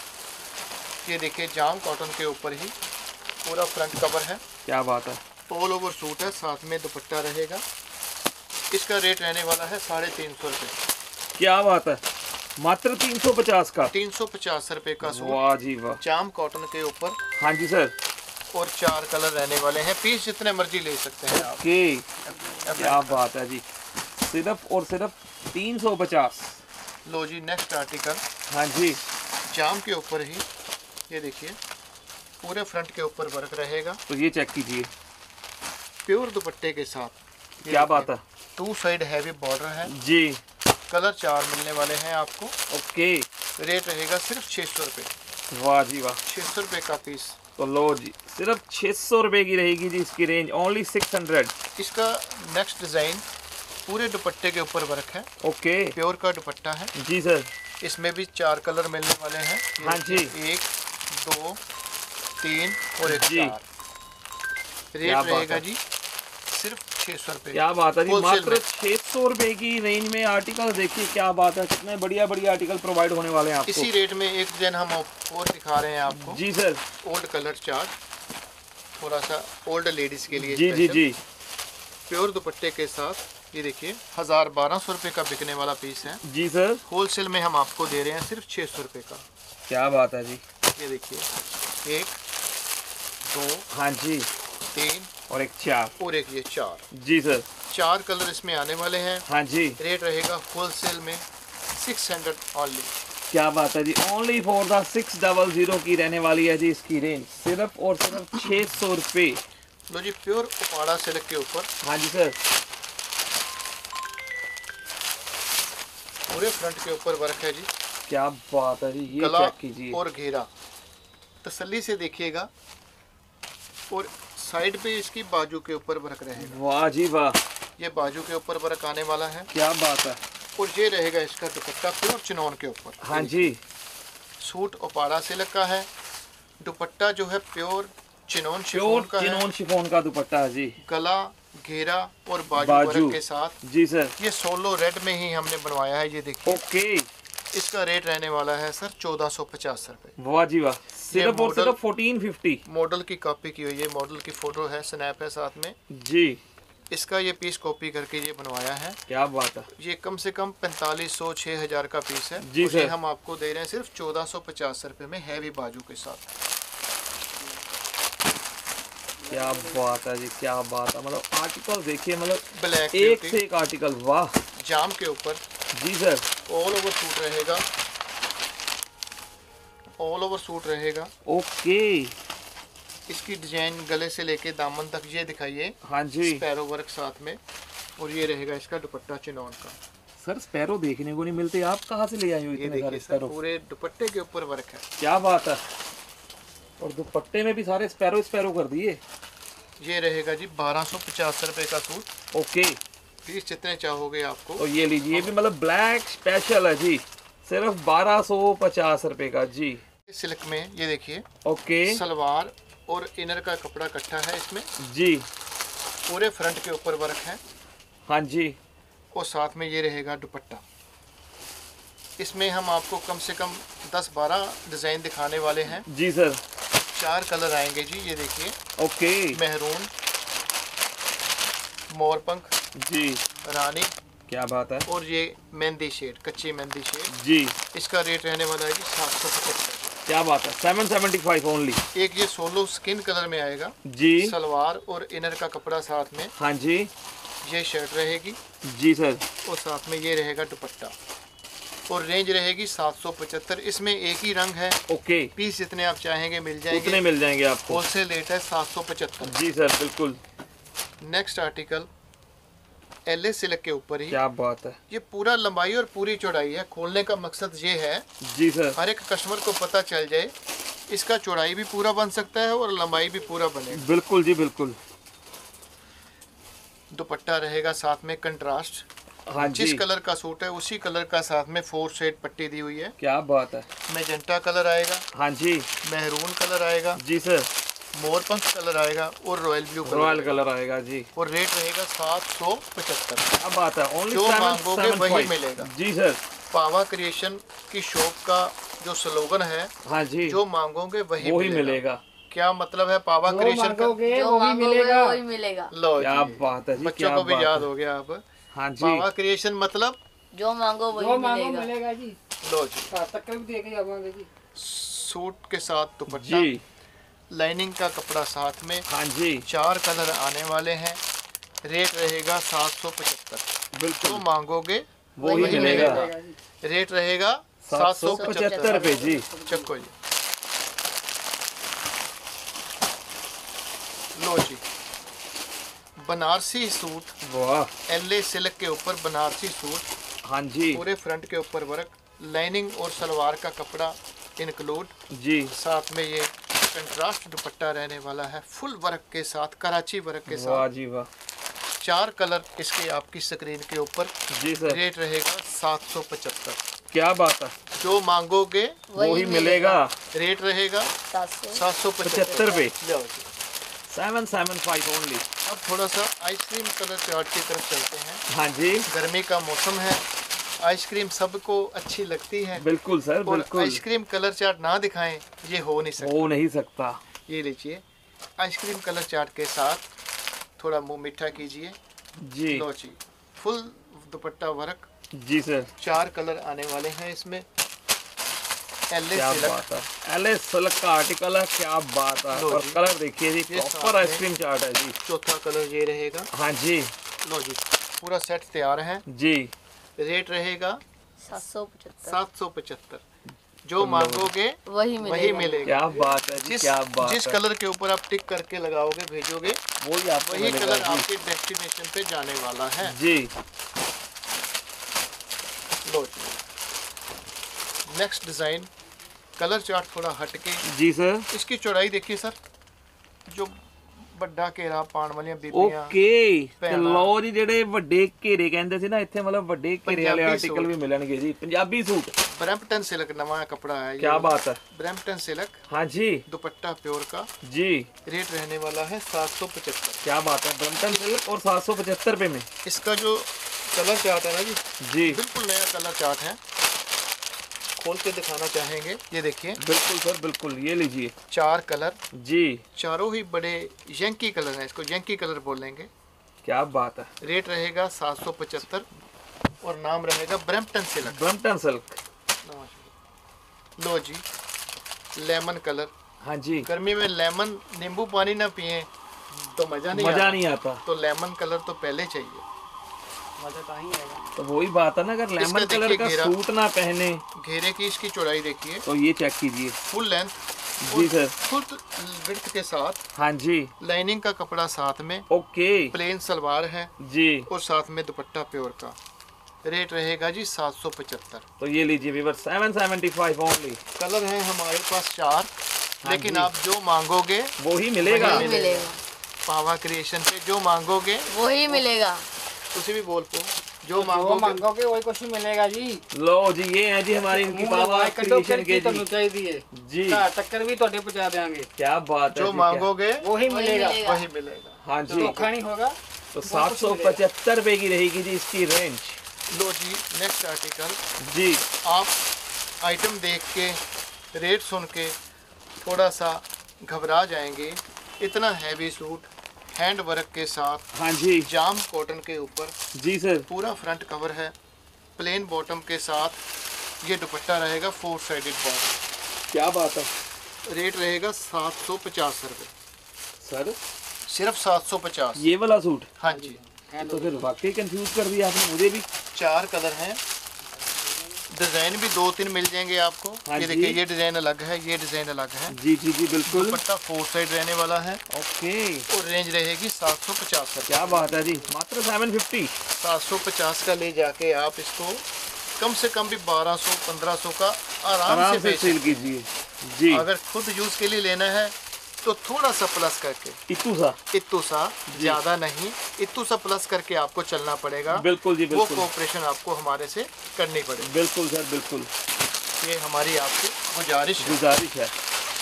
ये देखिए जाम कॉटन के ऊपर ही पूरा फ्रंट कवर है, क्या बात है। ऑल ओवर सूट है, साथ में दुपट्टा रहेगा। इसका रेट रहने वाला है साढ़े तीन सौ रुपये। क्या बात है, मात्र तीन सौ पचास का। तीन सौ पचास रुपये का सूट वाह जी वाह। जाम कॉटन के ऊपर, हाँ जी सर, और चार कलर रहने वाले हैं। पीस जितने मर्जी ले सकते हैं आप। ओके, क्या बात है जी, सिर्फ और सिर्फ तीन सौ पचास। लो जी नेक्स्ट आर्टिकल हाँ जी, जाम के ऊपर ही, ये देखिए पूरे फ्रंट के ऊपर वर्क रहेगा, तो ये चेक कीजिए, प्योर दुपट्टे के साथ। क्या बात है। टू साइड हैवी बॉर्डर है। जी, कलर चार मिलने वाले हैं आपको। ओके, रेट रहेगा सिर्फ छः सौ रुपये। वाह जी वाह। छः सौ रुपये का पीस। तो लो जी, सिर्फ छः सौ रुपये की रहेगी जी इसकी रेंज, ओनली सिक्स हंड्रेड। इसका नेक्स्ट डिज़ाइन पूरे दुपट्टे के ऊपर वर्क है, ओके, प्योर का दुपट्टा है। जी सर, इसमें भी चार कलर मिलने वाले हैं। ये हाँ जी। एक, दो, तीन और एक जी। चार। क्या रेट बात रहेगा है। जी सिर्फ छः सौ रुपये। क्या बात है जी, Wholesale मात्र में। छः सौ रुपये की रेंज में आर्टिकल देखिए, क्या बात है, कितने बढ़िया बढ़िया आर्टिकल प्रोवाइड होने वाले हैं आपको। इसी रेट में एक डिजाइन हम और दिखा रहे हैं आपको। जी सर, ओल्ड कलर चार्ट, थोड़ा सा ओल्ड लेडीज के लिए जी जी special। जी, प्योर दुपट्टे के साथ ये देखिए हजार बारह सौ रुपये का बिकने वाला पीस है। जी सर, होलसेल में हम आपको दे रहे हैं सिर्फ छः सौ रुपये का। क्या बात है जी। ये देखिए एक, दो, हाँ जी, तीन और एक चार। और एक ये चार। जी सर, चार कलर इसमें आने वाले हैं। हाँ जी, रेट रहेगा होलसेल में सिक्स हंड्रेड ऑनली। क्या बात है जी, only for the six double zero की रहने वाली है जी इसकी रेंज, सिर्फ और सिर्फ छः सौ रुपये। लो जी प्योर उपाड़ा सिल्क के ऊपर हाँ जी सर, पूरे फ्रंट के ऊपर वर्क है जी। क्या बात है जी, ये गला चेक कीजिए, और घेरा तसल्ली से देखिएगा, और साइड पे इसकी बाजू के ऊपर वर्क रहेगा। वाह जी वाह। ये बाजू के ऊपर वर्क आने वाला है। क्या बात है। और ये रहेगा इसका दुपट्टा प्योर चिनोन के ऊपर। हाँ जी, सूट ओपाड़ा सिल्क का है, दुपट्टा जो है प्योर चिनोन प्योर शिफॉन का चिनोन है। शिफॉन का दुपट्टा है जी। गला, घेरा और बाजू, बाजू वर्क के साथ। जी सर। ये सोलो रेड में ही हमने बनवाया है, ये देखिए। ओके, इसका रेट रहने वाला है सर चौदह सौ पचास रुपए। वाह जी वाह, सिर्फ और मॉडल- सिर्फ फोर्टीन फिफ्टी। मॉडल की कॉपी की हुई है, मॉडल की फोटो है, स्नैप है साथ में। जी, इसका ये पीस कॉपी करके ये बनवाया है। क्या बात है। ये कम से कम पैंतालीस सौ छः हजार का पीस है जी और ये सर। हम आपको दे रहे हैं सिर्फ चौदह सौ पचास रुपए में, हैवी बाजू के साथ। क्या बात है जी, क्या बात है। मतलब आर्टिकल देखिए, मतलब ब्लैक एक ब्यूटी से एक आर्टिकल। वाह जाम के ऊपर जी सर। ऑल ओवर सूट रहेगा, ऑल ओवर सूट रहेगा। ओके, इसकी डिजाइन गले से लेके दामन तक ये दिखाइए, हाँ जी स्पैरो वर्क साथ में। और ये रहेगा इसका दुपट्टा चिनोन का। सर, स्पैरो देखने को नहीं मिलते, आप कहाँ से ले आए हो ये इतने सारे देखिए सर, स्पैरो। पूरे दुपट्टे के ऊपर वर्क है। क्या बात है। और दुपट्टे में भी सारे स्पैरो स्पैरो कर दिए। ये रहेगा जी बारह सौ पचास रुपए का सूट। ओके, पीस जितने चाहोगे आपको। तो ये लीजिए, ये भी मतलब ब्लैक स्पेशल है जी, सिर्फ बारह सौ पचास रुपए का जी। सिल्क में ये देखिए, ओके सलवार और इनर का कपड़ा इकट्ठा है इसमें। जी, पूरे फ्रंट के ऊपर वर्क है हाँ जी। और साथ में ये रहेगा दुपट्टा। इसमें हम आपको कम से कम दस बारह डिजाइन दिखाने वाले हैं। जी सर। चार कलर आएंगे जी, ये देखिए। ओके, मेहरून, मोरपंख, जी रानी क्या बात है। और ये मेहंदी शेड, कच्ची मेहंदी शेड। जी, इसका रेट रहने वाला है जी सात सौ पचहत्तर। क्या बात है, सेवन सेवेंटी फाइव ओनली। एक ये सोलो स्किन कलर में आएगा जी, सलवार और इनर का कपड़ा साथ में। हाँ जी ये शर्ट रहेगी जी सर। और साथ में ये रहेगा दुपट्टा और रेंज रहेगी सात सौ पचहत्तर। इसमें एक ही रंग है। ओके, पीस जितने आप चाहेंगे मिल जाएंगे। उतने मिल जाएंगे आपको। होलसेल रेट है सात सौ पचहत्तर। जी सर, बिल्कुल। नेक्स्ट आर्टिकल एल सिल्क के ऊपर ही। क्या बात है। ये पूरा लंबाई और पूरी चौड़ाई है। खोलने का मकसद ये है जी सर। हर एक कस्टमर को पता चल जाए, इसका चौड़ाई भी पूरा बन सकता है और लंबाई भी पूरा बनेगा। बिल्कुल जी, बिल्कुल। दुपट्टा रहेगा साथ में कंट्रास्ट। हाँ जिस जी, कलर का सूट है उसी कलर का साथ में फोर शेड पट्टी दी हुई है। क्या बात है। मैजेंटा कलर आएगा, हाँ जी मेहरून कलर आएगा, जी सर। मोरपंख कलर आएगा और रॉयल ब्लू कलर रॉयल आएगा। कलर आएगा जी। और रेट रहेगा सात सौ पचहत्तर। क्या बात है, ओनली जो मांगोगे वही मिलेगा। जी सर। पावा क्रिएशन की शॉप का जो स्लोगन है, हाँ जी, जो मांगोगे वही वही मिलेगा। मिलेगा। क्या मतलब है पावा क्रिएशन का? जो मिलेगा वही मिलेगा। लो क्या जी, बात है जी, बच्चों क्या को भी बात याद है। हो गया अब। हाँ जी, पावा क्रिएशन मतलब जो मांगो वही मिलेगा। मिलेगा जी। लो जी। तक भी देके जावांगे जी। सूट के साथ दुपट्टा, जी लाइनिंग का कपड़ा साथ में। हाँ जी, चार कलर आने वाले हैं। रेट रहेगा सात सौ पचहत्तर। बिल्कुल जो मांगोगे वही वही मिलेगा। रेट रहेगा सात सौ पचहत्तर रुपए जी। चक्को जी। लो जी, बनारसी सूट, वाह। एल सिल्क के ऊपर बनारसी सूट। हाँ जी पूरे फ्रंट के ऊपर वर्क, लाइनिंग और सलवार का कपड़ा इंक्लूड। जी, साथ में ये कंट्रास्ट दुपट्टा रहने वाला है, फुल वर्क के साथ, कराची वर्क के वाह साथ। जी वाह। चार कलर इसके आपकी स्क्रीन के ऊपर। जी सर। रेट रहेगा सात सौ पचहत्तर। क्या बात है, जो मांगोगे वही मिलेगा। रेट रहेगा सात सौ सात सौ पचहत्तर पचहत्तर रुपए। लो जी। Seven seven five only. अब थोड़ा सा आइसक्रीम कलर चार्ट की तरफ चलते हैं। हाँ जी, गर्मी का मौसम है, आइसक्रीम सबको अच्छी लगती है। बिल्कुल सर, और बिल्कुल। आइसक्रीम कलर चार्ट ना दिखाएं ये हो नहीं सकता। हो नहीं सकता। ये लीजिए, आइसक्रीम कलर चार्ट के साथ थोड़ा मुंह मीठा कीजिए। जी लो जी, फुल दुपट्टा वर्क, जी सर। चार कलर आने वाले हैं इसमें। एल क्या सिल्क, बात है, एल सिल्क का आर्टिकल है। क्या बात है। लो और जी। कलर देखिए जी, ये साथ प्रॉपर में- आइसक्रीम चार्ट है जी। चौथा कलर ये रहेगा। हाँ जी लो जी, पूरा सेट तैयार है। जी, रेट रहेगा सात सौ पचहत्तर। सात सौ पचहत्तर। जो मांगोगे वही वही मिलेगा। मिलेगा। क्या बात है जी, जिस क्या बात जिस है। कलर के ऊपर आप टिक करके लगाओगे भेजोगे वही आपको वही मिलेगा कलर जी। आपके डेस्टिनेशन पे जाने वाला है। जी लो जी, नेक्स्ट डिजाइन, कलर चार्ट थोड़ा हटके। जी सर। इसकी चौड़ाई देखिए सर, जो ਵੱਡਾ ਘੇਰਾ ਪਾਉਣ ਵਾਲੀਆਂ ਬੀਬੀਆਂ ਓਕੇ ਤੇ ਭੈਣਾਂ। ਲਓ ਜੀ ਜਿਹੜੇ ਵੱਡੇ ਘੇਰੇ ਕਹਿੰਦੇ ਸੀ ਨਾ ਇੱਥੇ ਮਤਲਬ ਵੱਡੇ ਘੇਰੇ ਵਾਲੇ ਪੰਜਾਬੀ ਆਰਟੀਕਲ ਵੀ ਮਿਲਣਗੇ ਜੀ ਪੰਜਾਬੀ ਸੂਟ ब्रैम्पटन सिल्क नवा कपड़ा है क्या बात है ब्रैम्पटन सिल्क हाँ जी दुपट्टा प्योर का जी रेट रहने वाला है सात सौ पचहत्तर। क्या बात है ब्रैम्पटन सिल्क और सात सौ पचहत्तर रुपए में इसका जो कलर चार्ट है ना जी जी बिल्कुल नया कलर चार्ट है, खोल के दिखाना चाहेंगे। ये देखिए बिल्कुल सर बिल्कुल ये लीजिए चार कलर जी चारों ही बड़े यंकी कलर हैं, इसको यंकी कलर बोलेंगे। क्या बात है रेट रहेगा सात सौ पचहत्तर और नाम रहेगा ब्रैम्पटन सिल्क। ब्रैम्पटन सिल्क लो जी लेमन कलर, हाँ जी गर्मी में लेमन नींबू पानी ना पिए तो मजा नहीं मजा आता। नहीं आता तो लेमन कलर तो पहले चाहिए, मजा तो ही आएगा। तो वही बात है ना अगर लेमन इसका कलर देखिए का घेरा। सूट ना पहने घेरे की इसकी चौड़ाई देखिए, तो ये चेक कीजिए फुल लेंथ जी सर फुल विड्थ के साथ, हाँ जी लाइनिंग का कपड़ा साथ में, ओके प्लेन सलवार है जी और साथ में दुपट्टा प्योर का। रेट रहेगा जी सात सौ पचहत्तर। तो ये लीजिए weaver seven seventy five only colour है हमारे पास चार, लेकिन जी। आप जो मांगोगे वो ही मिलेगा वही मिलेगा। पावा क्रिएशन पे जो मांगोगे वही मिलेगा। उसी भी बोल को जो मांगोगे मांगोगे वही कुछ मिलेगा जी। लो जी ये है जी हमारी इनकी पावा क्रिएशन के जी चाहिए जी टक्कर भी थोड़े पहुंचा देंगे। क्या बात है जो जी, क्या- मांगोगे वही मिलेगा। वही मिलेगा। हाँ जी धोखा नहीं होगा। तो सात सौ पचहत्तर रुपए की रहेगी जी इसकी रेंज लो जी नेक्स्ट आर्टिकल। जी आप आइटम देख के रेट सुन के थोड़ा सा घबरा जाएंगे। इतना हैवी सूट हैंड वर्क के साथ हाँ जी जाम कॉटन के ऊपर जी सर पूरा फ्रंट कवर है, प्लेन बॉटम के साथ ये दुपट्टा रहेगा फोर साइडेड बॉटम। क्या बात है रेट रहेगा सात सौ पचास रुपये, सर सिर्फ सात सौ पचास। ये वाला सूट हाँ जी तो फिर वाकई कंफ्यूज कर दिया आपने मुझे भी चार कलर हैं, डिजाइन भी दो तीन मिल जाएंगे आपको। हाँ ये जी। देखिए ये डिजाइन अलग है, ये डिजाइन अलग है। जी जी जी बिल्कुल दुपट्टा फोर साइड रहने वाला है ओके और रेंज रहेगी सात सौ पचास रुपये। क्या बात है जी मात्र सेवन फिफ्टी सात सौ पचास का ले जाके आप इसको कम से कम भी बारह सौ पंद्रह सौ का आराम, आराम से से बेच सेल सकते कीजिए जी हैं। अगर खुद यूज के लिए लेना है तो थोड़ा सा प्लस करके, इतू सा इतू सा ज्यादा नहीं, इतू सा प्लस करके आपको चलना पड़ेगा। बिल्कुल जी वो बिल्कुल कोऑपरेशन आपको हमारे से करनी पड़ेगी। बिल्कुल सर बिल्कुल ये हमारी आपसे गुजारिश है। गुजारिश है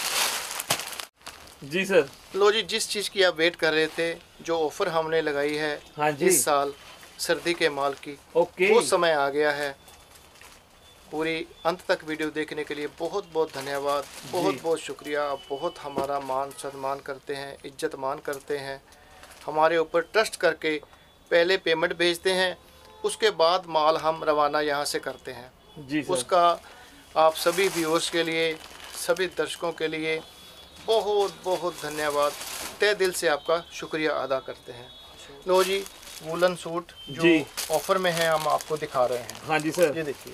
जी सर। लो जी जिस चीज़ की आप वेट कर रहे थे, जो ऑफर हमने लगाई है हाँ जी इस साल सर्दी के माल की, ओके वो समय आ गया है। पूरी अंत तक वीडियो देखने के लिए बहुत बहुत धन्यवाद, बहुत बहुत शुक्रिया। आप बहुत हमारा मान सम्मान करते हैं, इज्जत मान करते हैं, हमारे ऊपर ट्रस्ट करके पहले पेमेंट भेजते हैं, उसके बाद माल हम रवाना यहाँ से करते हैं। जी सर उसका आप सभी व्यूअर्स के लिए, सभी दर्शकों के लिए बहुत बहुत धन्यवाद, तहे दिल से आपका शुक्रिया अदा करते हैं। लो जी वूलन सूट जो जी। ऑफर में है हम आपको दिखा रहे हैं। हाँ जी सर ये देखिए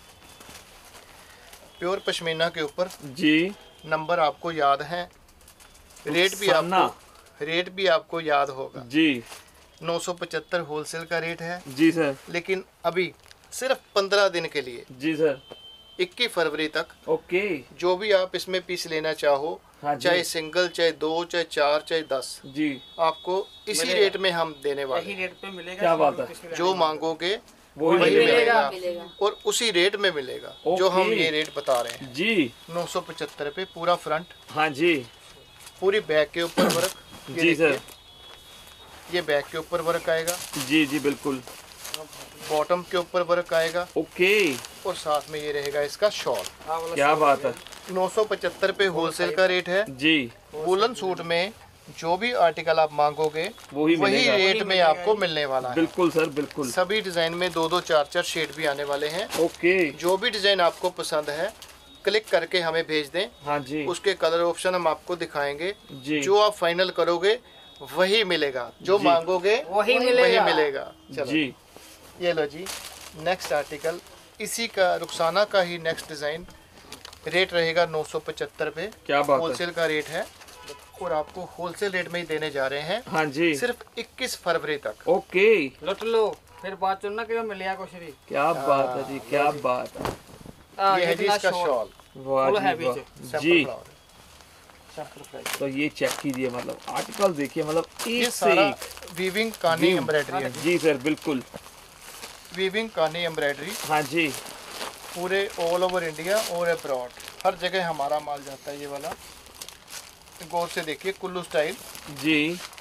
प्योर पश्मीना के ऊपर जी नंबर आपको याद है, रेट भी साना। आपको रेट भी आपको याद होगा। जी नौ सौ पचहत्तर होलसेल का रेट है, जी सर लेकिन अभी सिर्फ पंद्रह दिन के लिए जी सर इक्कीस फरवरी तक ओके जो भी आप इसमें पीस लेना चाहो, हाँ जी। चाहे सिंगल, चाहे दो, चाहे चार, चाहे दस, जी आपको इसी रेट में हम देने वाले हैं। रेट पे मिलेगा। क्या बात है जो मांगोगे वही वही मिलेगा। मिलेगा और उसी रेट में मिलेगा जो हम ओके। ये रेट बता रहे हैं। जी नौ सौ पचहत्तर पे पूरा फ्रंट, हाँ जी पूरी बैक के ऊपर वर्क। ये जी देखिए, सर ये बैक के ऊपर वर्क आएगा, जी जी बिल्कुल बॉटम के ऊपर वर्क आएगा ओके और साथ में ये रहेगा इसका शॉल। क्या बात है नौ सौ पचहत्तर पे होलसेल का रेट है। जी वूलन सूट में जो भी आर्टिकल आप मांगोगे वही वही मिलेगा। रेट में आपको मिलने वाला है। बिल्कुल सर बिल्कुल सभी डिजाइन में दो दो चार चार शेड भी आने वाले हैं। ओके जो भी डिजाइन आपको पसंद है क्लिक करके हमें भेज दें, हाँ जी उसके कलर ऑप्शन हम आपको दिखाएंगे। जी जो आप फाइनल करोगे वही मिलेगा, जो जी। मांगोगे वही वही मिलेगा। मिलेगा। चलो जी ये लो जी नेक्स्ट आर्टिकल, इसी का रुखसाना का ही नेक्स्ट डिजाइन। रेट रहेगा नौ सौ पचहत्तर पे, क्या बात है होलसेल का रेट है और आपको होलसेल रेट में ही देने जा रहे हैं हाँ जी सिर्फ इक्कीस फरवरी तक। ओके लुट लो फिर बात चुनना कि मिलेगा कुछ नहीं। क्या बात है जी क्या बात है ये है जी इसका शॉल, वाह फुल जी हैवी वाह से, सैंपल जी फ्लावर। तो ये चेक कीजिए, मतलब आर्टिकल देखिए, मतलब ये एक से सारा एक वीविंग कानी एम्ब्रॉयडरी है। जी सर बिल्कुल, वीविंग कानी एम्ब्रॉयडरी हाँ जी। पूरे ऑल ओवर इंडिया और अब्रॉड हर जगह हमारा माल जाता है। ये वाला गौर से देखिए, कुल्लू स्टाइल जी।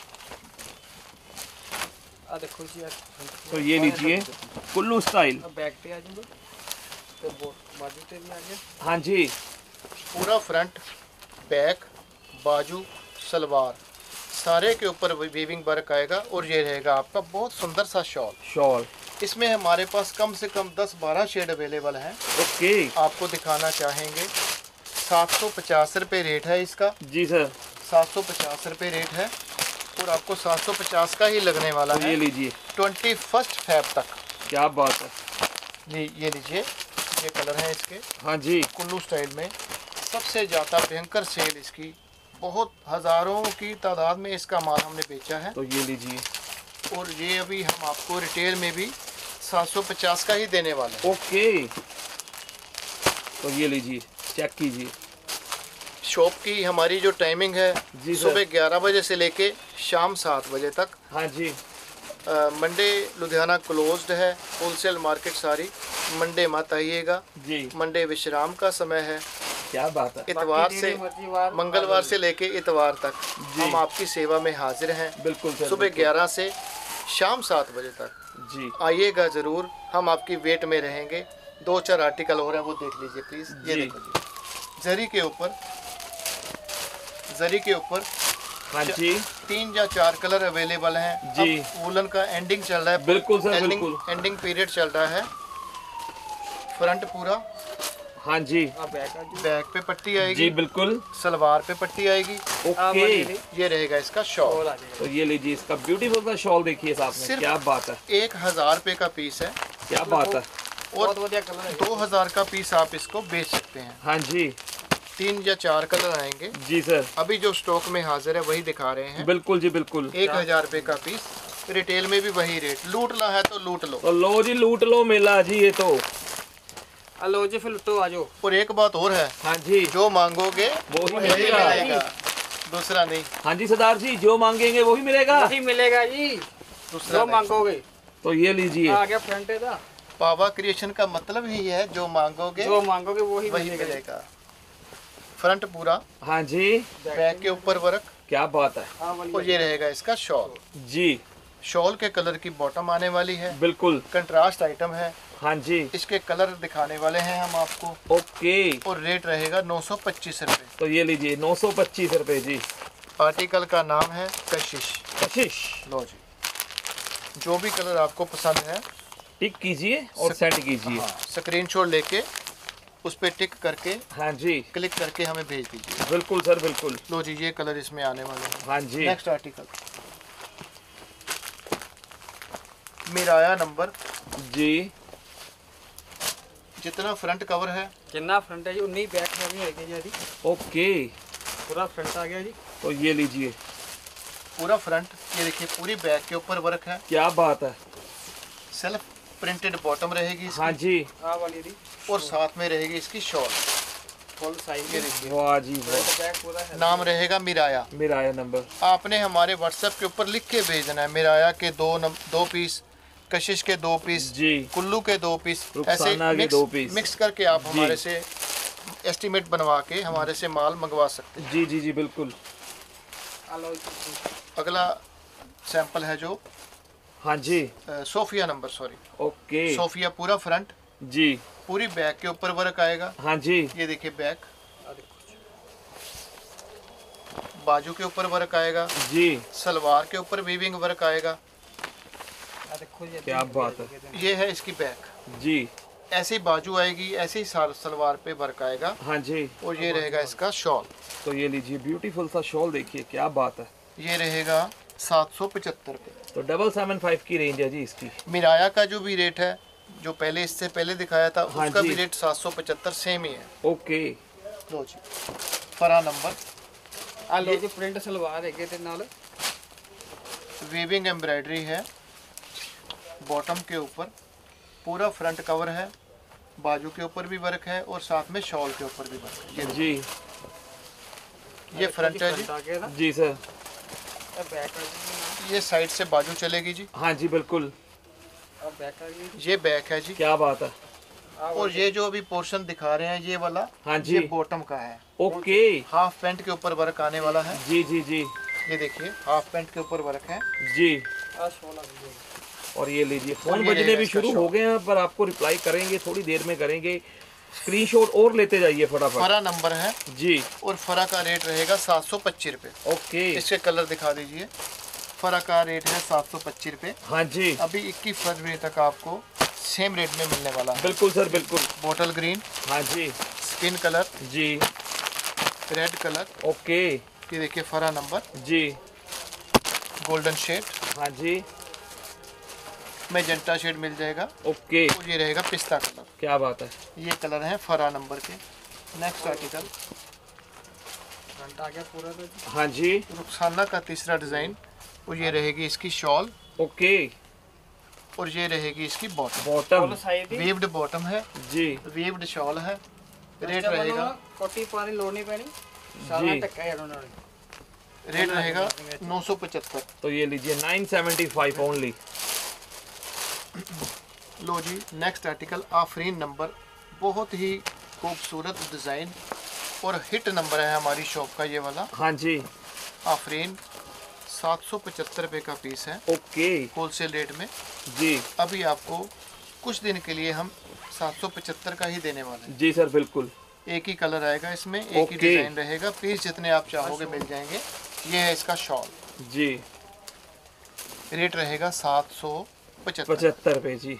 आ देखो जी, तो ये लीजिए कुल्लू स्टाइल, बैक पे आ जाओ तो बाजू पे भी आ गया। हाँ जी। पूरा फ्रंट बैक बाजू सलवार सारे के ऊपर वीविंग वर्क आएगा। और ये रहेगा आपका बहुत सुंदर सा शॉल। शॉल इसमें हमारे पास कम से कम दस बारह शेड अवेलेबल हैं। ओके, आपको दिखाना चाहेंगे। सात सौ पचास रुपये रेट है इसका। जी सर, सात सौ पचास रुपये रेट है और आपको सात सौ पचास का ही लगने वाला तो है। ये लीजिए, ट्वेंटी फर्स्ट फेब तक। क्या बात है। जी ये लीजिए, ये कलर है इसके हाँ जी। कुल्लू स्टाइल में सबसे ज़्यादा भयंकर सेल इसकी, बहुत हज़ारों की तादाद में इसका माल हमने बेचा है। तो ये लीजिए, और ये अभी हम आपको रिटेल में भी सात सौ पचास का ही देने वाले हैं। ओके। तो ये लीजिए, चेक कीजिए। शॉप की हमारी जो टाइमिंग है जी सर। सुबह ग्यारह बजे से लेके शाम सात बजे तक। हाँ जी। मंडे लुधियाना क्लोज्ड है, होलसेल मार्केट सारी। मंडे मत आइएगा, जी। मंडे विश्राम का समय है। क्या बात है। इतवार से मंगलवार से लेके इतवार तक हम आपकी सेवा में हाजिर हैं। बिल्कुल सर, सुबह ग्यारह से शाम सात बजे तक जी। आइएगा ज़रूर, हम आपकी वेट में रहेंगे। दो चार आर्टिकल और हैं, वो देख लीजिए प्लीज़। ये जी। देखो जी, जरी के ऊपर जरी के ऊपर हाँ जी। तीन या चार कलर अवेलेबल हैं जी। अब वूलन का एंडिंग चल रहा है। बिल्कुल सर, एंडिंग बिल्कुल। एंडिंग पीरियड चल रहा है। फ्रंट पूरा, हाँ जी। बैक पे पट्टी आएगी, जी बिल्कुल। सलवार पे पट्टी आएगी। ओके। ये रहेगा इसका शॉल। तो ये लीजिए, इसका ब्यूटीफुल सा शॉल देखिए साथ में, सिर्फ क्या बात है। एक हजार रुपये का पीस है। क्या बात है। और दो हजार का पीस आप इसको बेच सकते हैं। हाँ जी। तीन या चार कलर आएंगे। जी सर। अभी जो स्टॉक में हाजिर है वही दिखा रहे हैं। बिल्कुल जी बिल्कुल। एक हजार रुपये का पीस, रिटेल में भी वही रेट। लूटना है तो लूट लो। तो लो जी, लूट लो मेला जी। ये तो लो जी, फिर लुटो आ जाओ। और एक बात और है, हाँ जी, जो मांगोगे वो ही वही मिलेगा। मिलेगा, दूसरा नहीं। हाँ जी सरदार जी, जो मांगेंगे वही मिलेगा। वही मिलेगा जी, दूसरा जो नहीं। मांगोगे। तो ये लीजिए, आ गया फ्रंट का। पावा क्रिएशन का मतलब ही है, जो मांगोगे जो मांगोगे वही वही मिलेगा। मिलेगा। फ्रंट पूरा, हाँ जी। बैक के ऊपर वर्क। क्या बात है। और ये रहेगा इसका शॉल। जी शॉल के कलर की बॉटम आने वाली है। बिल्कुल। कंट्रास्ट आइटम है। हाँ जी। इसके कलर दिखाने वाले हैं हम आपको। ओके। और रेट रहेगा नौ सौ पच्चीस रुपये। तो ये लीजिए, नौ सौ पच्चीस रुपये जी। आर्टिकल का नाम है कशिश। कशिश। लो जी, जो भी कलर आपको पसंद है टिक कीजिए और सेंड कीजिए। स्क्रीनशॉट लेके उस पर टिक करके, हाँ जी, क्लिक करके हमें भेज दीजिए। बिल्कुल सर बिल्कुल। लो जी, ये कलर इसमें आने वाले हैं। हाँ जी। Next article, Miraya number. जी। जितना फ्रंट कवर है, जितना फ्रंट है जी उन्नी बैक में भी आएगी जी। ओके। पूरा फ्रंट आ गया जी। तो ये लीजिए, पूरा फ्रंट। ये देखिए, पूरी बैक के ऊपर वर्क है। क्या बात है। सेल्फ प्रिंटेड बॉटम रहेगी इसकी। हाँ जी। आ वाली जी, और साथ में रहेगी इसकी शॉल। Full size. ये देखिए, वाह जी वाह। बैक पूरा है। नाम रहेगा मिराया। मिराया नंबर। आपने हमारे व्हाट्सएप के ऊपर लिख के भेजना है, मिराया के दो नम, दो पीस, कशिश के दो पीस, जी, कुल्लू के दो पीस, ऐसे रुखसाना के मिक्स, दो पीस। मिक्स करके आप जी। हमारे से एस्टीमेट बनवा के हमारे से माल मंगवा सकते हैं। जी जी जी बिल्कुल। अगला सैंपल है जो हाँ जी। Uh, Sophia number, sorry okay. Sophia. पूरा फ्रंट, जी। पूरी बैक के ऊपर वर्क आएगा। हाँ जी। ये देखिए बैक, बाजू के ऊपर वर्क आएगा। जी। सलवार के ऊपर वीविंग वर्क आएगा। क्या बात है। ये है इसकी बैक। जी। ऐसी बाजू आएगी, ऐसे ही साल सलवार पे वर्क आएगा। हाँ जी। और ये रहेगा इसका शॉल। तो ये लीजिए, ब्यूटीफुल सा शॉल देखिए, क्या बात है। ये रहेगा सात सौ पचहत्तर रुपये। तो डबल सेवन फाइव की रेंज है जी इसकी। मिराया का जो भी रेट है, जो पहले इससे पहले दिखाया था, हाँ उसका जी। भी रेट सात सौ पचहत्तर सेम ही है। ओके। लो जी, फरा नंबर। आ लो जी, प्रिंट सलवार है के नाल वीविंग एम्ब्रॉयडरी है बॉटम के ऊपर। पूरा फ्रंट कवर है, बाजू के ऊपर भी वर्क है और साथ में शॉल के ऊपर भी वर्क है। ये जी। ये फ्रंट है जी। जी सर। ये साइड से बाजू चलेगी जी। हाँ जी बिल्कुल। ये बैक है जी। क्या बात है। और ये जो अभी पोर्शन दिखा रहे हैं ये वाला, हाँ जी, ये बॉटम का है। ओके। हाफ पैंट के ऊपर वर्क आने वाला है। जी जी जी। ये देखिए हाफ पैंट के ऊपर वर्क है जी। और ये लीजिए, फोन बजने भी शुरू हो गए हैं, पर आपको रिप्लाई करेंगे, थोड़ी देर में करेंगे। स्क्रीनशॉट और लेते जाइए फटाफट। फरा नंबर है जी। और फरा का रेट रहेगा सात सौ पच्चीस रुपए। ओके। इसके कलर दिखा दीजिए। फरा का रेट है सात सौ पच्चीस रुपए। हाँ जी। अभी इक्कीस फरवरी तक आपको सेम रेट में मिलने वाला है। बिल्कुल सर बिल्कुल। बोटल ग्रीन, हाँ जी, स्किन कलर जी, रेड कलर, ओके। ये देखिए फरा नंबर जी, गोल्डन शेड, हाँ जी, मैजेंटा शेड मिल जाएगा। ओके। और ये रहेगा पिस्ता कलर। क्या बात है। ये कलर है फरा नंबर के। नेक्स्ट आर्टिकल हाँ जी, रुखसाना का तीसरा डिजाइन, और ये रहेगी इसकी शॉल, ओके। और ये रहेगी इसकी बॉटम। बॉटम वीव्ड बॉटम है जी, वीव्ड शॉल है। रेट रहेगा जी, रेट रहेगा नौ सौ पचहत्तर। तो ये लीजिए नाइन सेवेंटी फाइव ओनली। लो जी नेक्स्ट आर्टिकल आफरीन नंबर, बहुत ही खूबसूरत डिज़ाइन और हिट नंबर है हमारी शॉप का ये वाला। हाँ जी, आफरीन सात सौ पचहत्तर रुपये का पीस है ओके होलसेल रेट में जी। अभी आपको कुछ दिन के लिए हम सात सौ पचहत्तर का ही देने वाले हैं जी सर बिल्कुल। एक ही कलर आएगा इसमें, एक ही डिज़ाइन रहेगा, पीस जितने आप चाहोगे मिल जाएंगे। ये है इसका शॉल जी, रेट रहेगा सात सौ पचहत्तर पचहत्तर रुपये जी।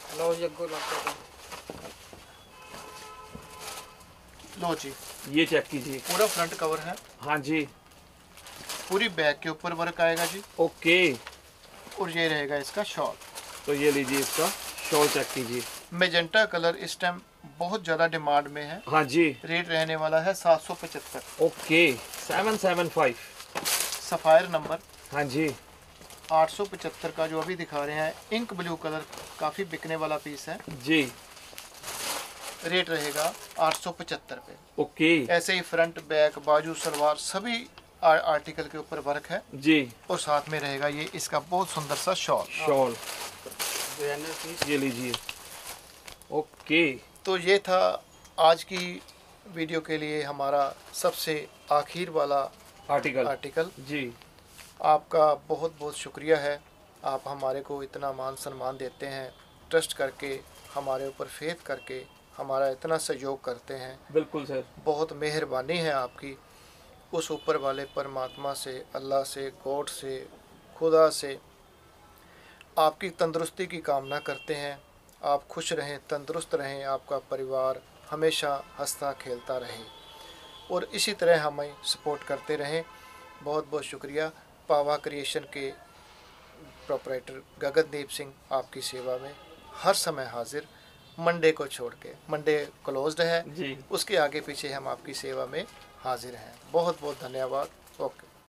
लो जी ये चेक कीजिए। पूरा फ्रंट कवर है, हाँ जी, पूरी बैक के ऊपर वर्क आएगा जी, ओके। और ये रहेगा इसका शॉल। तो ये लीजिए इसका शॉल चेक कीजिए। मेजेंटा कलर इस टाइम बहुत ज़्यादा डिमांड में है। हाँ जी, रेट रहने वाला है सात सौ पचहत्तर। Okay. Seven seven five. Sapphire number हाँ जी, आठ सौ पचहत्तर का जो अभी दिखा रहे हैं, इंक ब्लू कलर काफ़ी बिकने वाला पीस है। जी, रेट रहेगा आठ सौ पचहत्तर रुपये। ओके ऐसे ही फ्रंट बैक बाजू सलवार सभी आ- आर्टिकल के ऊपर वर्क है, जी। और साथ में रहेगा ये इसका बहुत सुंदर सा शॉल। शॉल ये लीजिए, ओके। तो ये था आज की वीडियो के लिए हमारा सबसे आखिर वाला आर्टिकल आर्टिकल। जी, आपका बहुत बहुत शुक्रिया है, आप हमारे को इतना मान सम्मान देते हैं, ट्रस्ट करके हमारे ऊपर फेथ करके हमारा इतना सहयोग करते हैं। बिल्कुल सर। बहुत मेहरबानी है आपकी। उस ऊपर वाले परमात्मा से, अल्लाह से, गॉड से, खुदा से आपकी तंदुरुस्ती की कामना करते हैं। आप खुश रहें, तंदुरुस्त रहें, आपका परिवार हमेशा हंसता खेलता रहे, और इसी तरह हमें सपोर्ट करते रहें। बहुत बहुत शुक्रिया। पावा क्रिएशन के प्रोपराइटर गगनदीप सिंह आपकी सेवा में हर समय हाजिर, मंडे को छोड़ के। मंडे क्लोज्ड है जी, उसके आगे पीछे हम आपकी सेवा में हाजिर हैं। बहुत बहुत धन्यवाद। ओके।